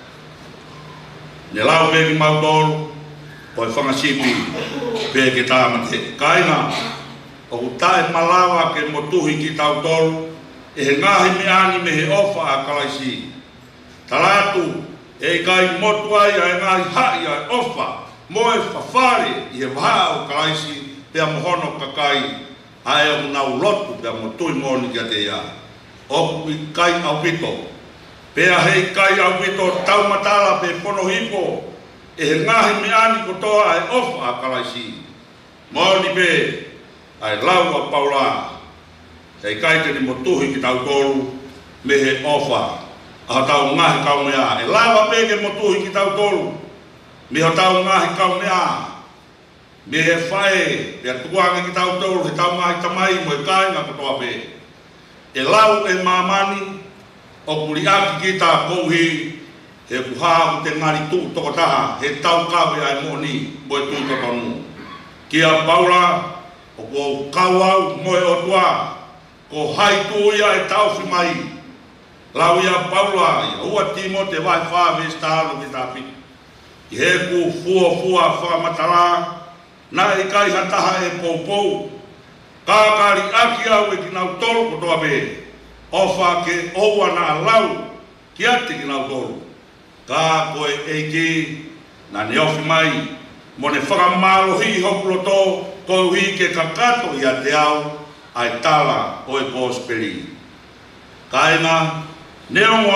Ne lau me ki mau tolu o e whangasipi pe ke tāmate. Kaina o ku tae malawa ke motuhi ki tau tolu e he ngahi meani me he ofa a kalaisi. Talatu e kai motu ai a ngahi hai a ofa mo e whawhare i he waha o kalaisi pea mohono kakai ai o nau lotu pea motui moni kia te ia. O i kai au pito. Pea hei kai au pito taumatala pe pono hipo e he ngahi meani kotoa ai ofa a kalaisi. Moni pe ai lau a Paula. Hei kai te ni motuhi ki tau tolu me he ofa. A tau ngahi kau mea. E lawa peke motuhi ki tau tolu. Me ho tau ngahi kau mea. Me he whae. Pea tuanga ki tau tolu. He tau ngahi tamai mo e kai nga kotoa pe. E lau e mamani. O kuri aki ki ta kouhi. He kuhaa ku te ngari tu toko taha. He tau kawe ai moni. Mo e tu totonu. Kia Paula. O ko kauau mo e otua. Ko hai tu ia e tau whimai. Lau ia Paula, ia ua timo te vai whawe stalo ki tāpi. I he ku fua whakamatara, na i kai hataha e poupou. Kākari aki au e ki nau tolu kotoa be. Ofa ke oua na lau, ki ate ki nau tolu. Kā koe eiki, na ne ofi mai, mo ne whakamalohi hokuloto, ko hui ke kakato i a te au, ai tala o e pōsperi. Kainga, neongo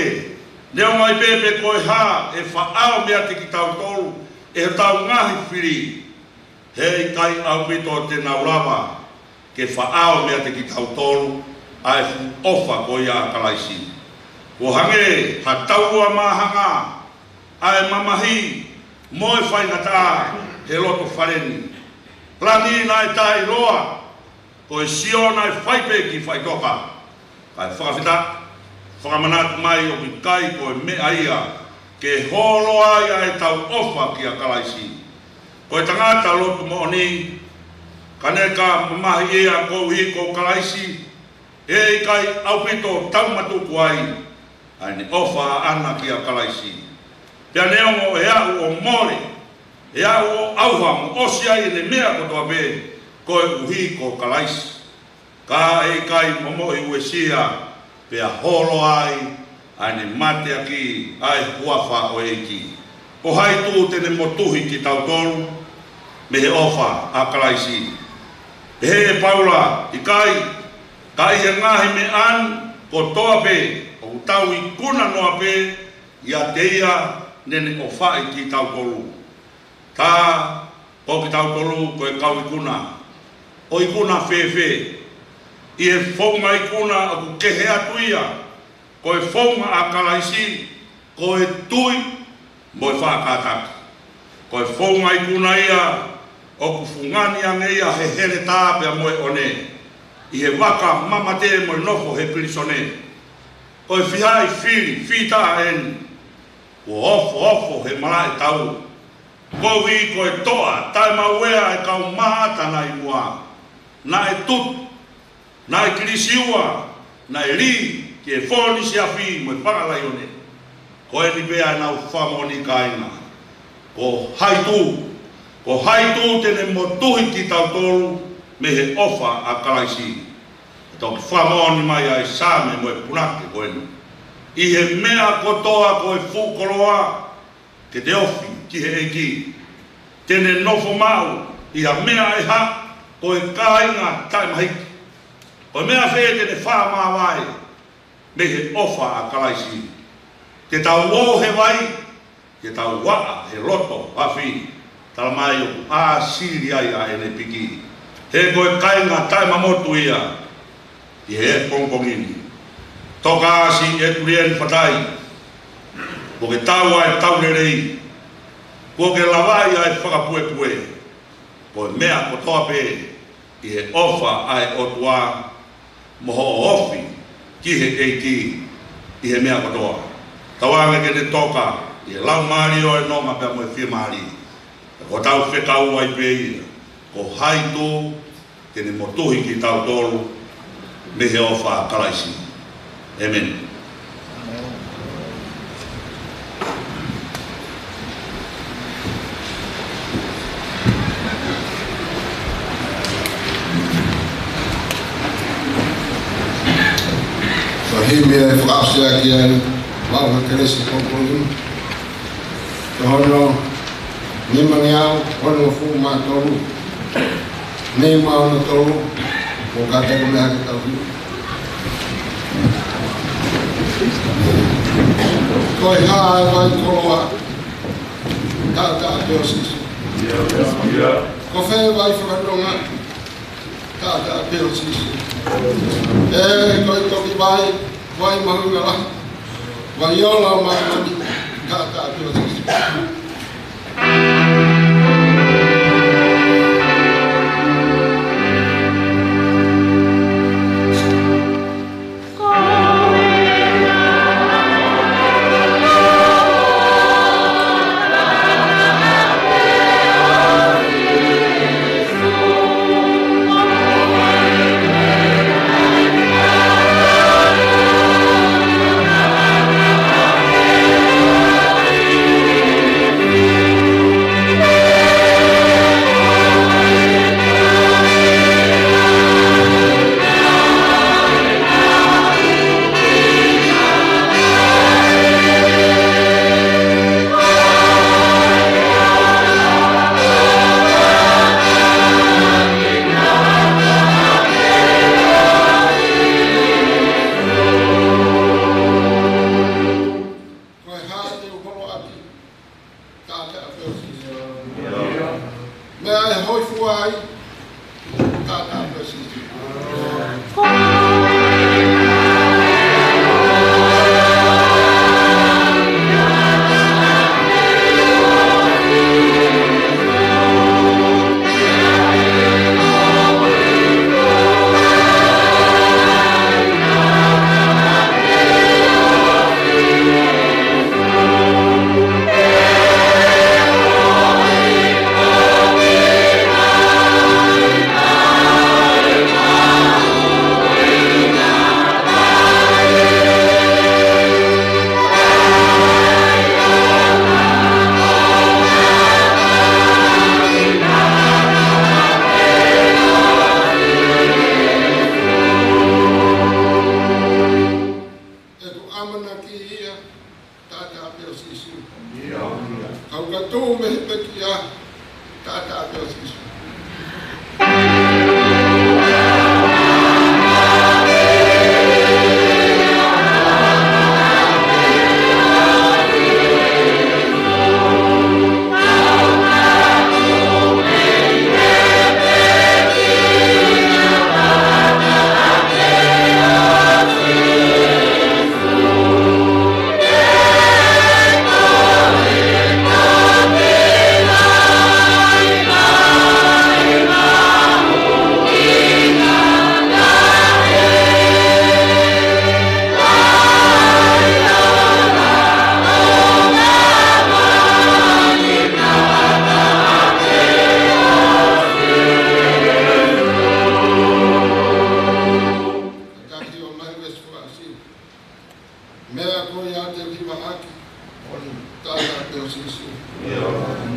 ai pe koe ha, e whaao mea te ki tau tolu, e tau ngahi whiri. Hei kai au pito te naurawa, ke whaao mea te ki tau tolu, ai ofa koe a kalaisi. Ko hange, ha taua mahanga, ai mamahi, moe whainata, he loto whareni. Plani nai tai roa, koe sio nai whaipe ki whaitoka. Kai whakawhita, whakamanatu mai o ki kai koe mea ia, ke holo ai e tau ofa ki a kalaisi. Koe tangata lotu mo ni, kaneka mamahi ea kou hi kou kalaisi, e i kai au pito taumatuku ai, ai ni ofa ana ki a kalaisi. Pea neongo e au o more, e au o auha mo osi ai ne mea kotoa be, koe uhi ko kalaisi. Ka e kai momo i uesia, pea holo ai, ai ne mate aki, ai huafa o eiki. O hai tu tene motuhi ki tau tolu, me he ofa a kalaisi. He Paula, i kai he ngahi me an, ko toa pe, o tau i kuna noa pe, ia teia nene o whae ki tau tolu. Tā, ko ki tau tolu, koe kau i kuna. O i kuna whewhe. I e whaunga i kuna a ku kehe atuia. Ko e whaunga a kalaisi, ko e tui, mo e whaakataki. Ko e whaunga i kuna ia, o ku fungani angeia he here tāpea mo e one. I he waka mamate mo e nofo he pirisone. Ko e whihai whiri, whita eni. Ko ofo he mara e tau. Ko wi ko e toa, tai mawea e kau maata na i mua. Na e tutu, na e kirisiua, na e ri, ki e whoni si awhi mo e whakalai one. Ko e ni bea na whamoni kainga. Ko haitu tene mo tuhi ki tau tolu me he ofa a kalaisi. Tau whamoni mai ai sāme mo e punake ko enu. I he mea kotoa ko e whukoroa ke te ofi ki he eki. Tene nofo mau i a mea e ha ko e kāinga tai mahiki. O mea whee tene whāma wai me he ofa a kalaisi. Te tau o he vai, te tau waa he roto hawhi. Tala mai o a siri ai a ene piki. He koe kainga tai mamotu ia. I he pongpongini. Toka asi e kurien whatai. Ko ke tau ai tau rerei. Ko ke lawai ai whakapue. Ko mea ko toa pe. I he ofa ai otua. Moho ofi. Ki he eiti. I he mea ko toa. Tawanga ke te toka. I he lau maari o e noma pia mo e whia maari. Ko tau whekau ai pe ia. Ko haitu. Tene motuhi ki tau tolu. Me he ofa kalaisi. Amen. Fahimi e whakapsia ki e wāua keresi kōpōimu. Te hono, ni mangi au, hono fu mā tolu. Ni mauna tolu, ko kāteko mea ki tau hiu. Koe hā e vai koroa, tātā te o sisu. Ko whee vai whakadonga, tātā te o sisu. Koe toki vai mahungala, vai ola mai mani, tātā te o sisu.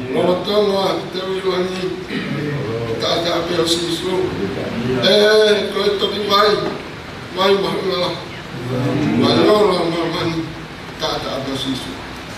Lotonga te wiluani tata pe osisu ko to bi mai mahula malora mamani tata pe osisu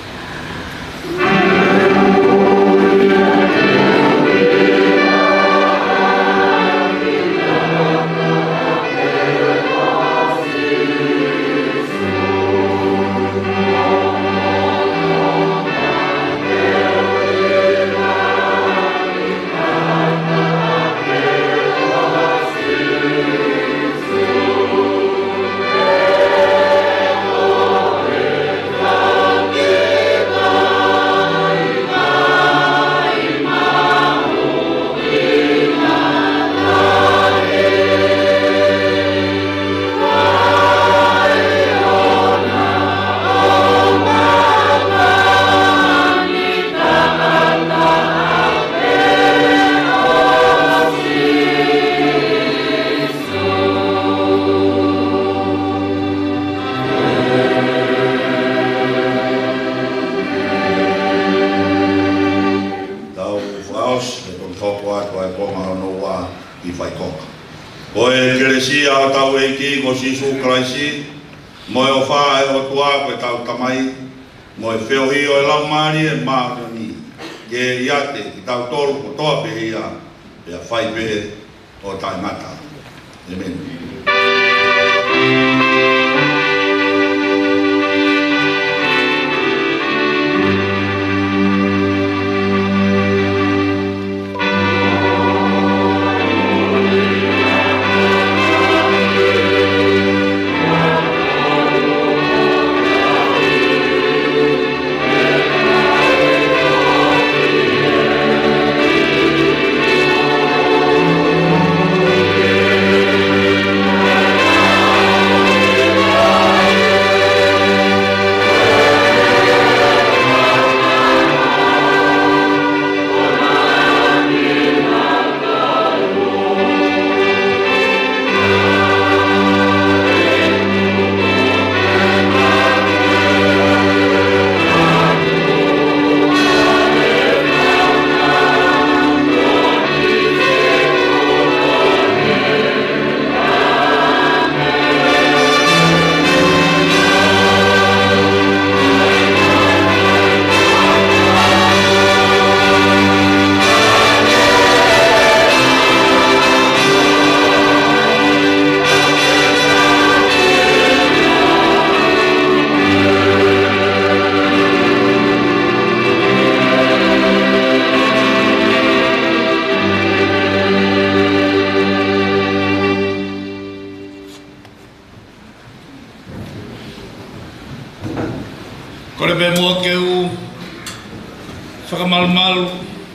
Whakamalmalu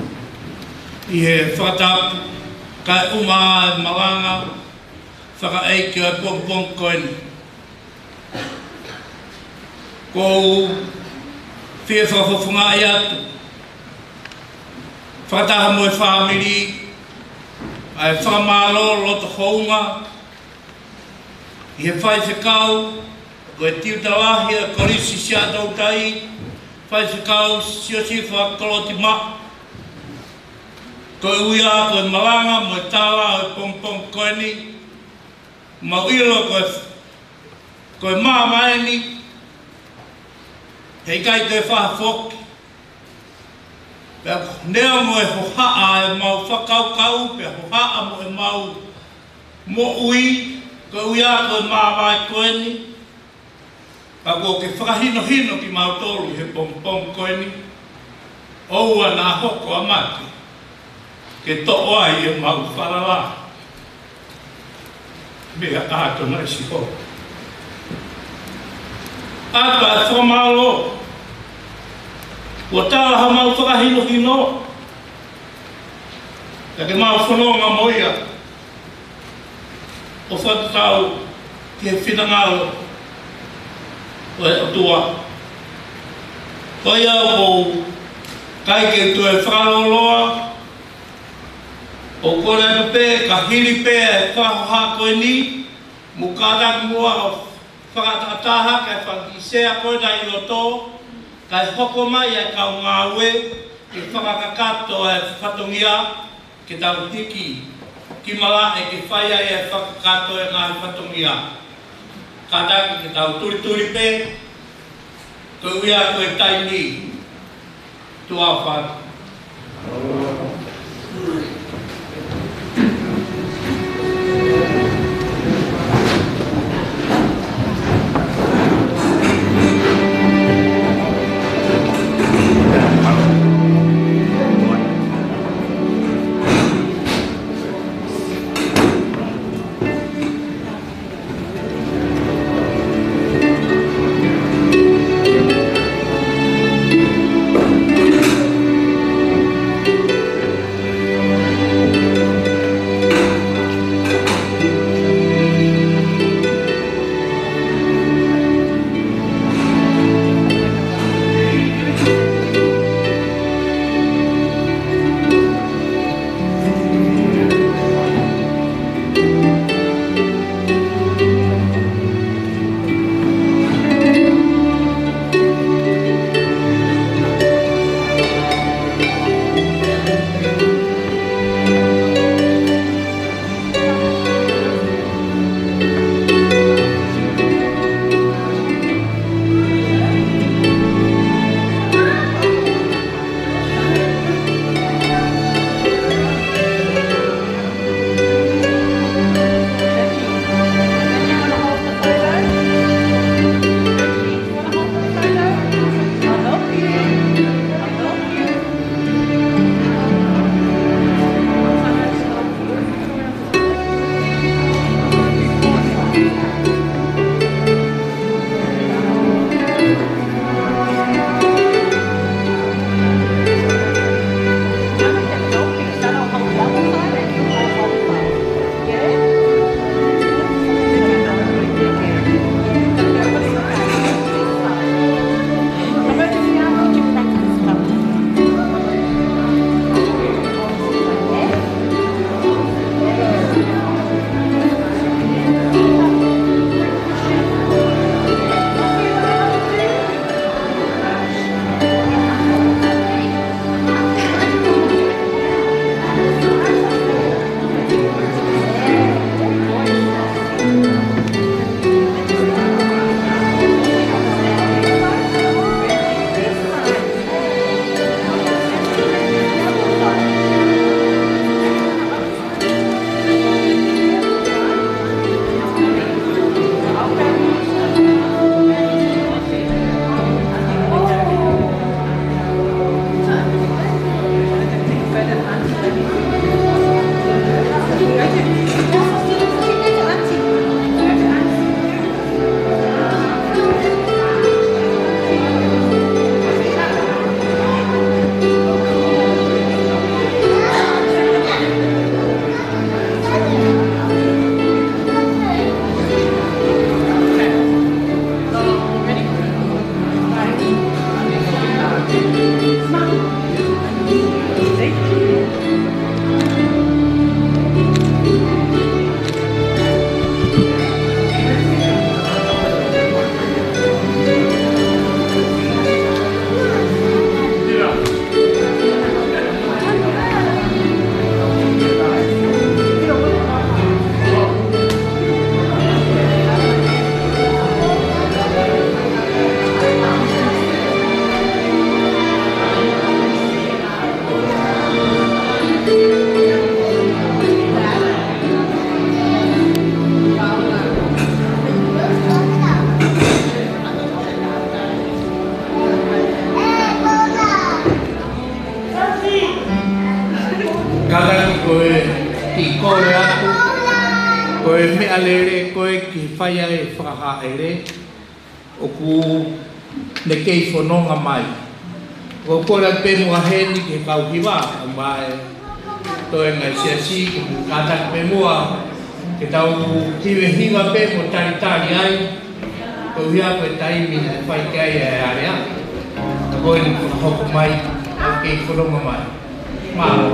I he whakatapu kai uma malanga whakaeiki ai pongpong koeni. Kou whia whakawhawhunga I atu. Whakataha moe whamiri ai whakamalo loto hounga I he whai whikau koe tiutawahi a korisi sia tau tai whai whikau siosi whakoloti ma. Koe uia koe malanga moe tawa o pongpong koeni. Mauilo koe maa maeni. Hei kai koe whahafoki. Pea nea moe hohaa e mau whakaukau, pea hohaa moe mau mo ui, koe uia koe maa mai koeni. Ka koe ke whakahino ki mau tolu he pongpong koeni. Oua nā hoko amaki. Ke to'o ai e mau wharawa. Mea āto mai si ho. Ata e whamalo. Ua tāha mau whakahino. Ka ke mau whanonga moia. O whatatau ki he whinangalo. O e atua. Koe au kou kai ke tu e whakaloloa. O kore pe ka hiri pe e whahoha koe ni. Mukarak mua o whakatataha kai whakisea koe na I loto. Kai hoko mai e kau ngāwe. e whakakato e whatongia ke tau tiki ki mala e ke whaia e whakakato e ngā whatongia. Ka taki ke tau turi pe, koe uia koe taimi tua whātu. alere koe ki whaia e whakahaere o ku ne kei whanonga mai. Ko kora pe mua heni ke kauhiwa a mai toe ngai siasi ki kata pe mua ke tau tiwe hinga pe mo taritari ai ko hia koe taimi e whai kai e area koe ni hoko mai o kei whanonga mai. Maa.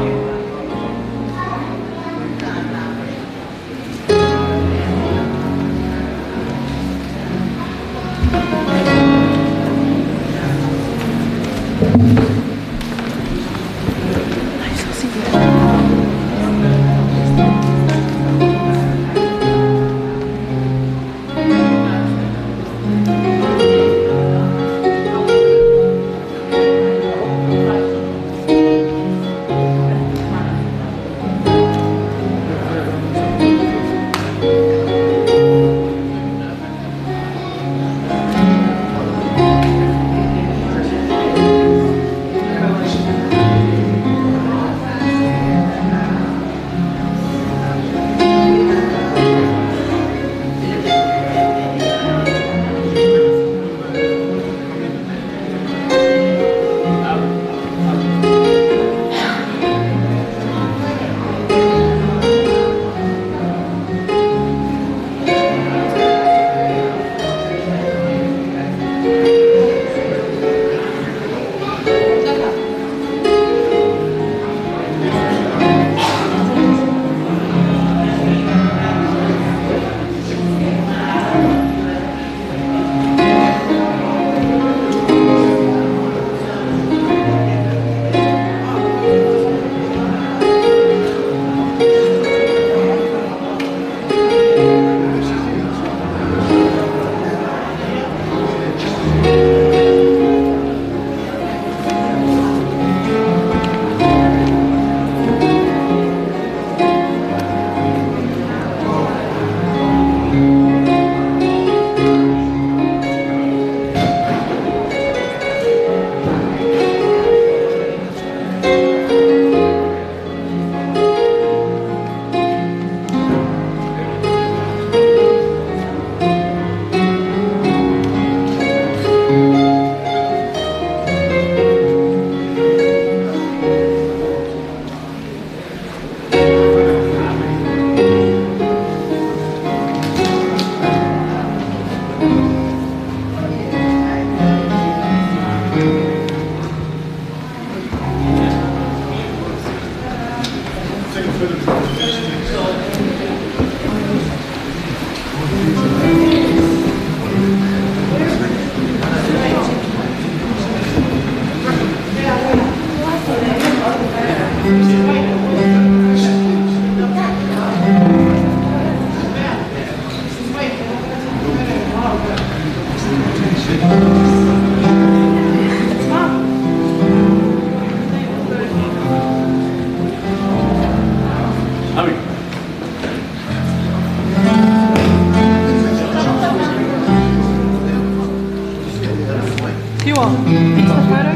You want a photo?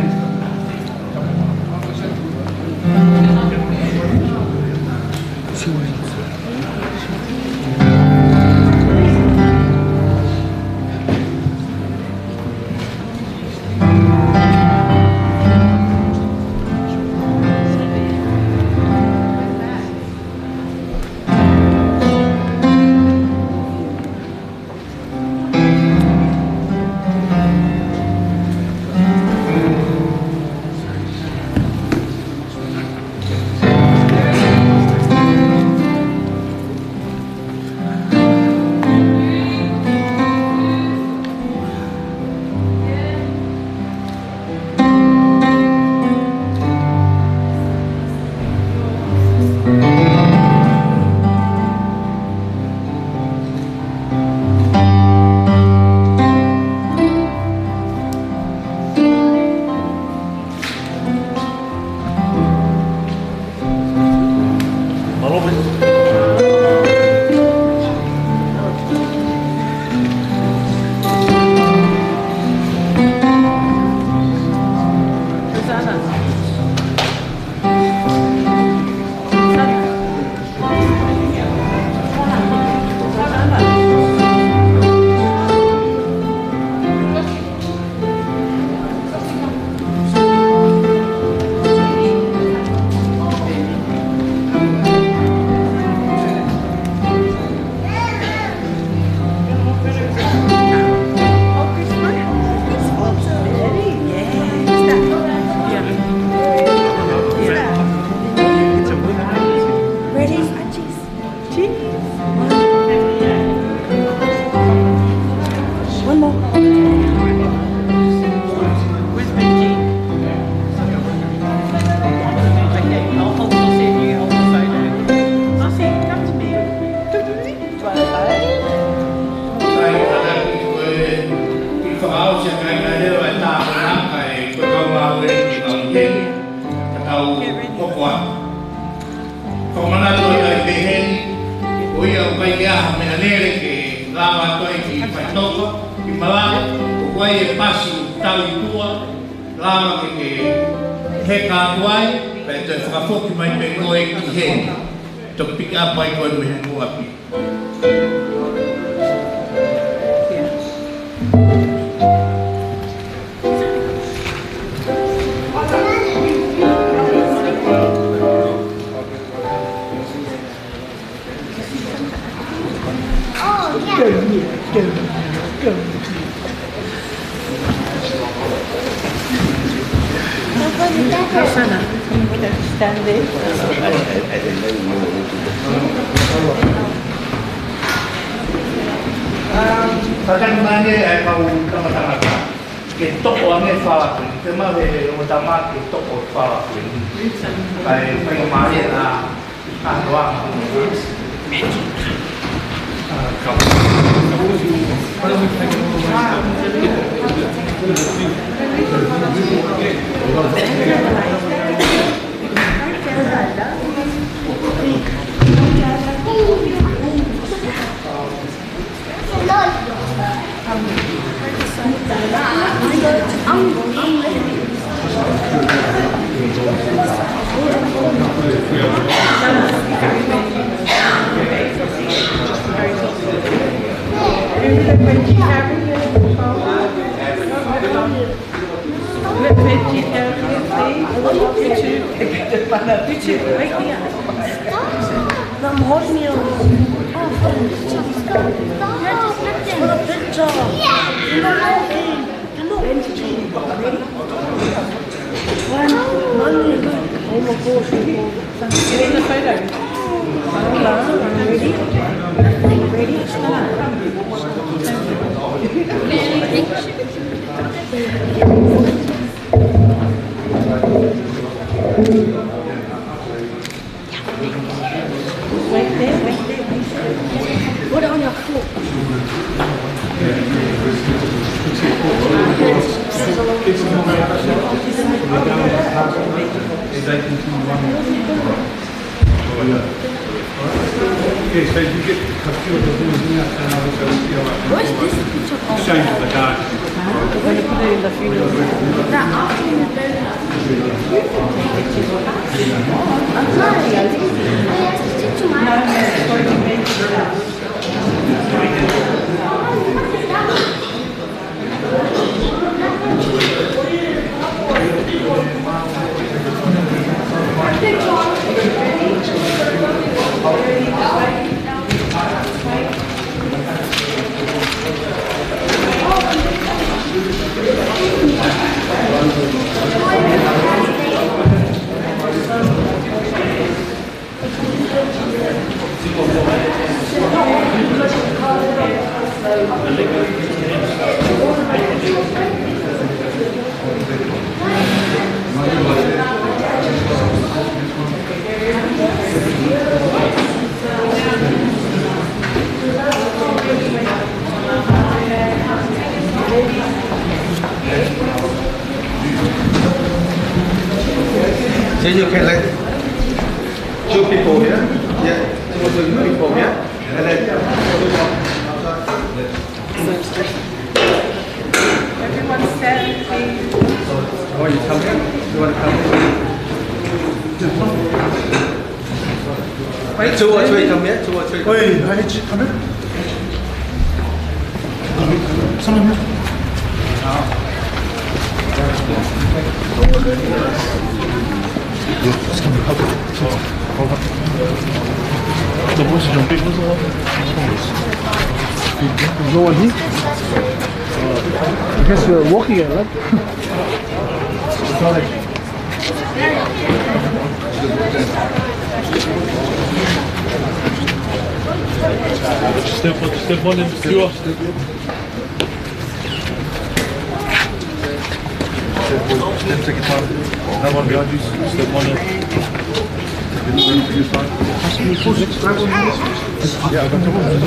Okay, so you get a few of the things in that and I'll also exchange of the card. We're going to put it in the funeral. So you can let 2 people here, yeah, 2 people here, and then Everyone stand, please. oh, you come here? You want to come here? Wait, 2 or 3 come here, 2 or 3. Wait, come here. Someone here. The voice is big. No one here? I guess you're walking it, right? Step one and two off. Step second time. That one behind you. Step one in. Yeah, I got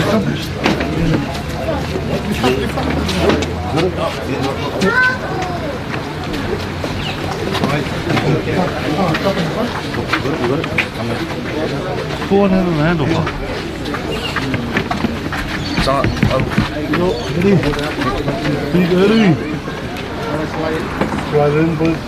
소원해는 해놓아. 자, 이거 이거를 좋아하는 분.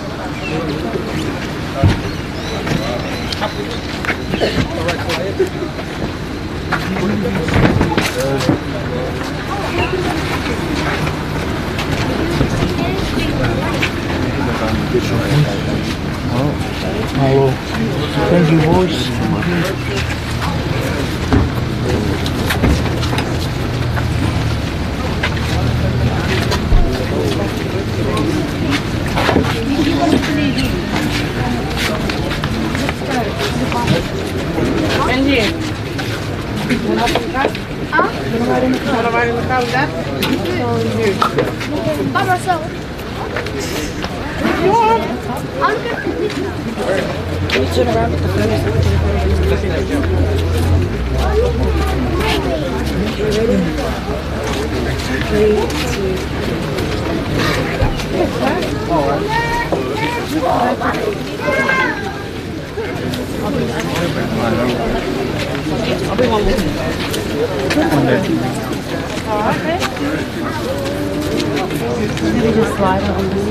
Hello. Thank you, boys. Benji, wanna makan? Wanna makan that? By myself. You want? I'm good. Can you turn around with the phone? I'll bring one more. Okay. Maybe just slide it on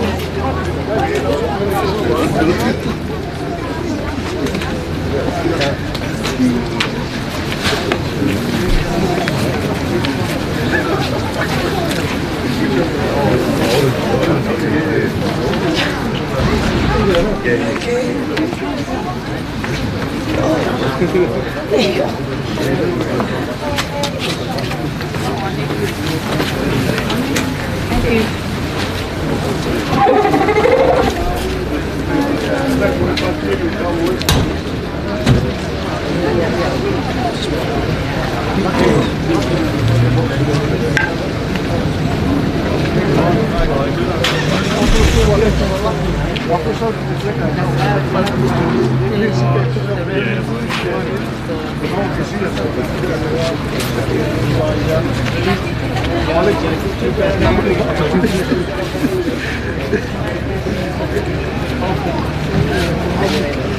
Thank you.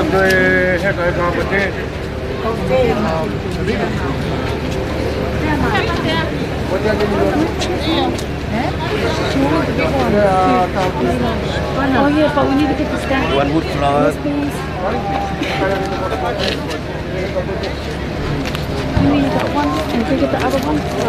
Oh yeah, but we need to get this down. One wood flower. You mean you got one and we get the other one?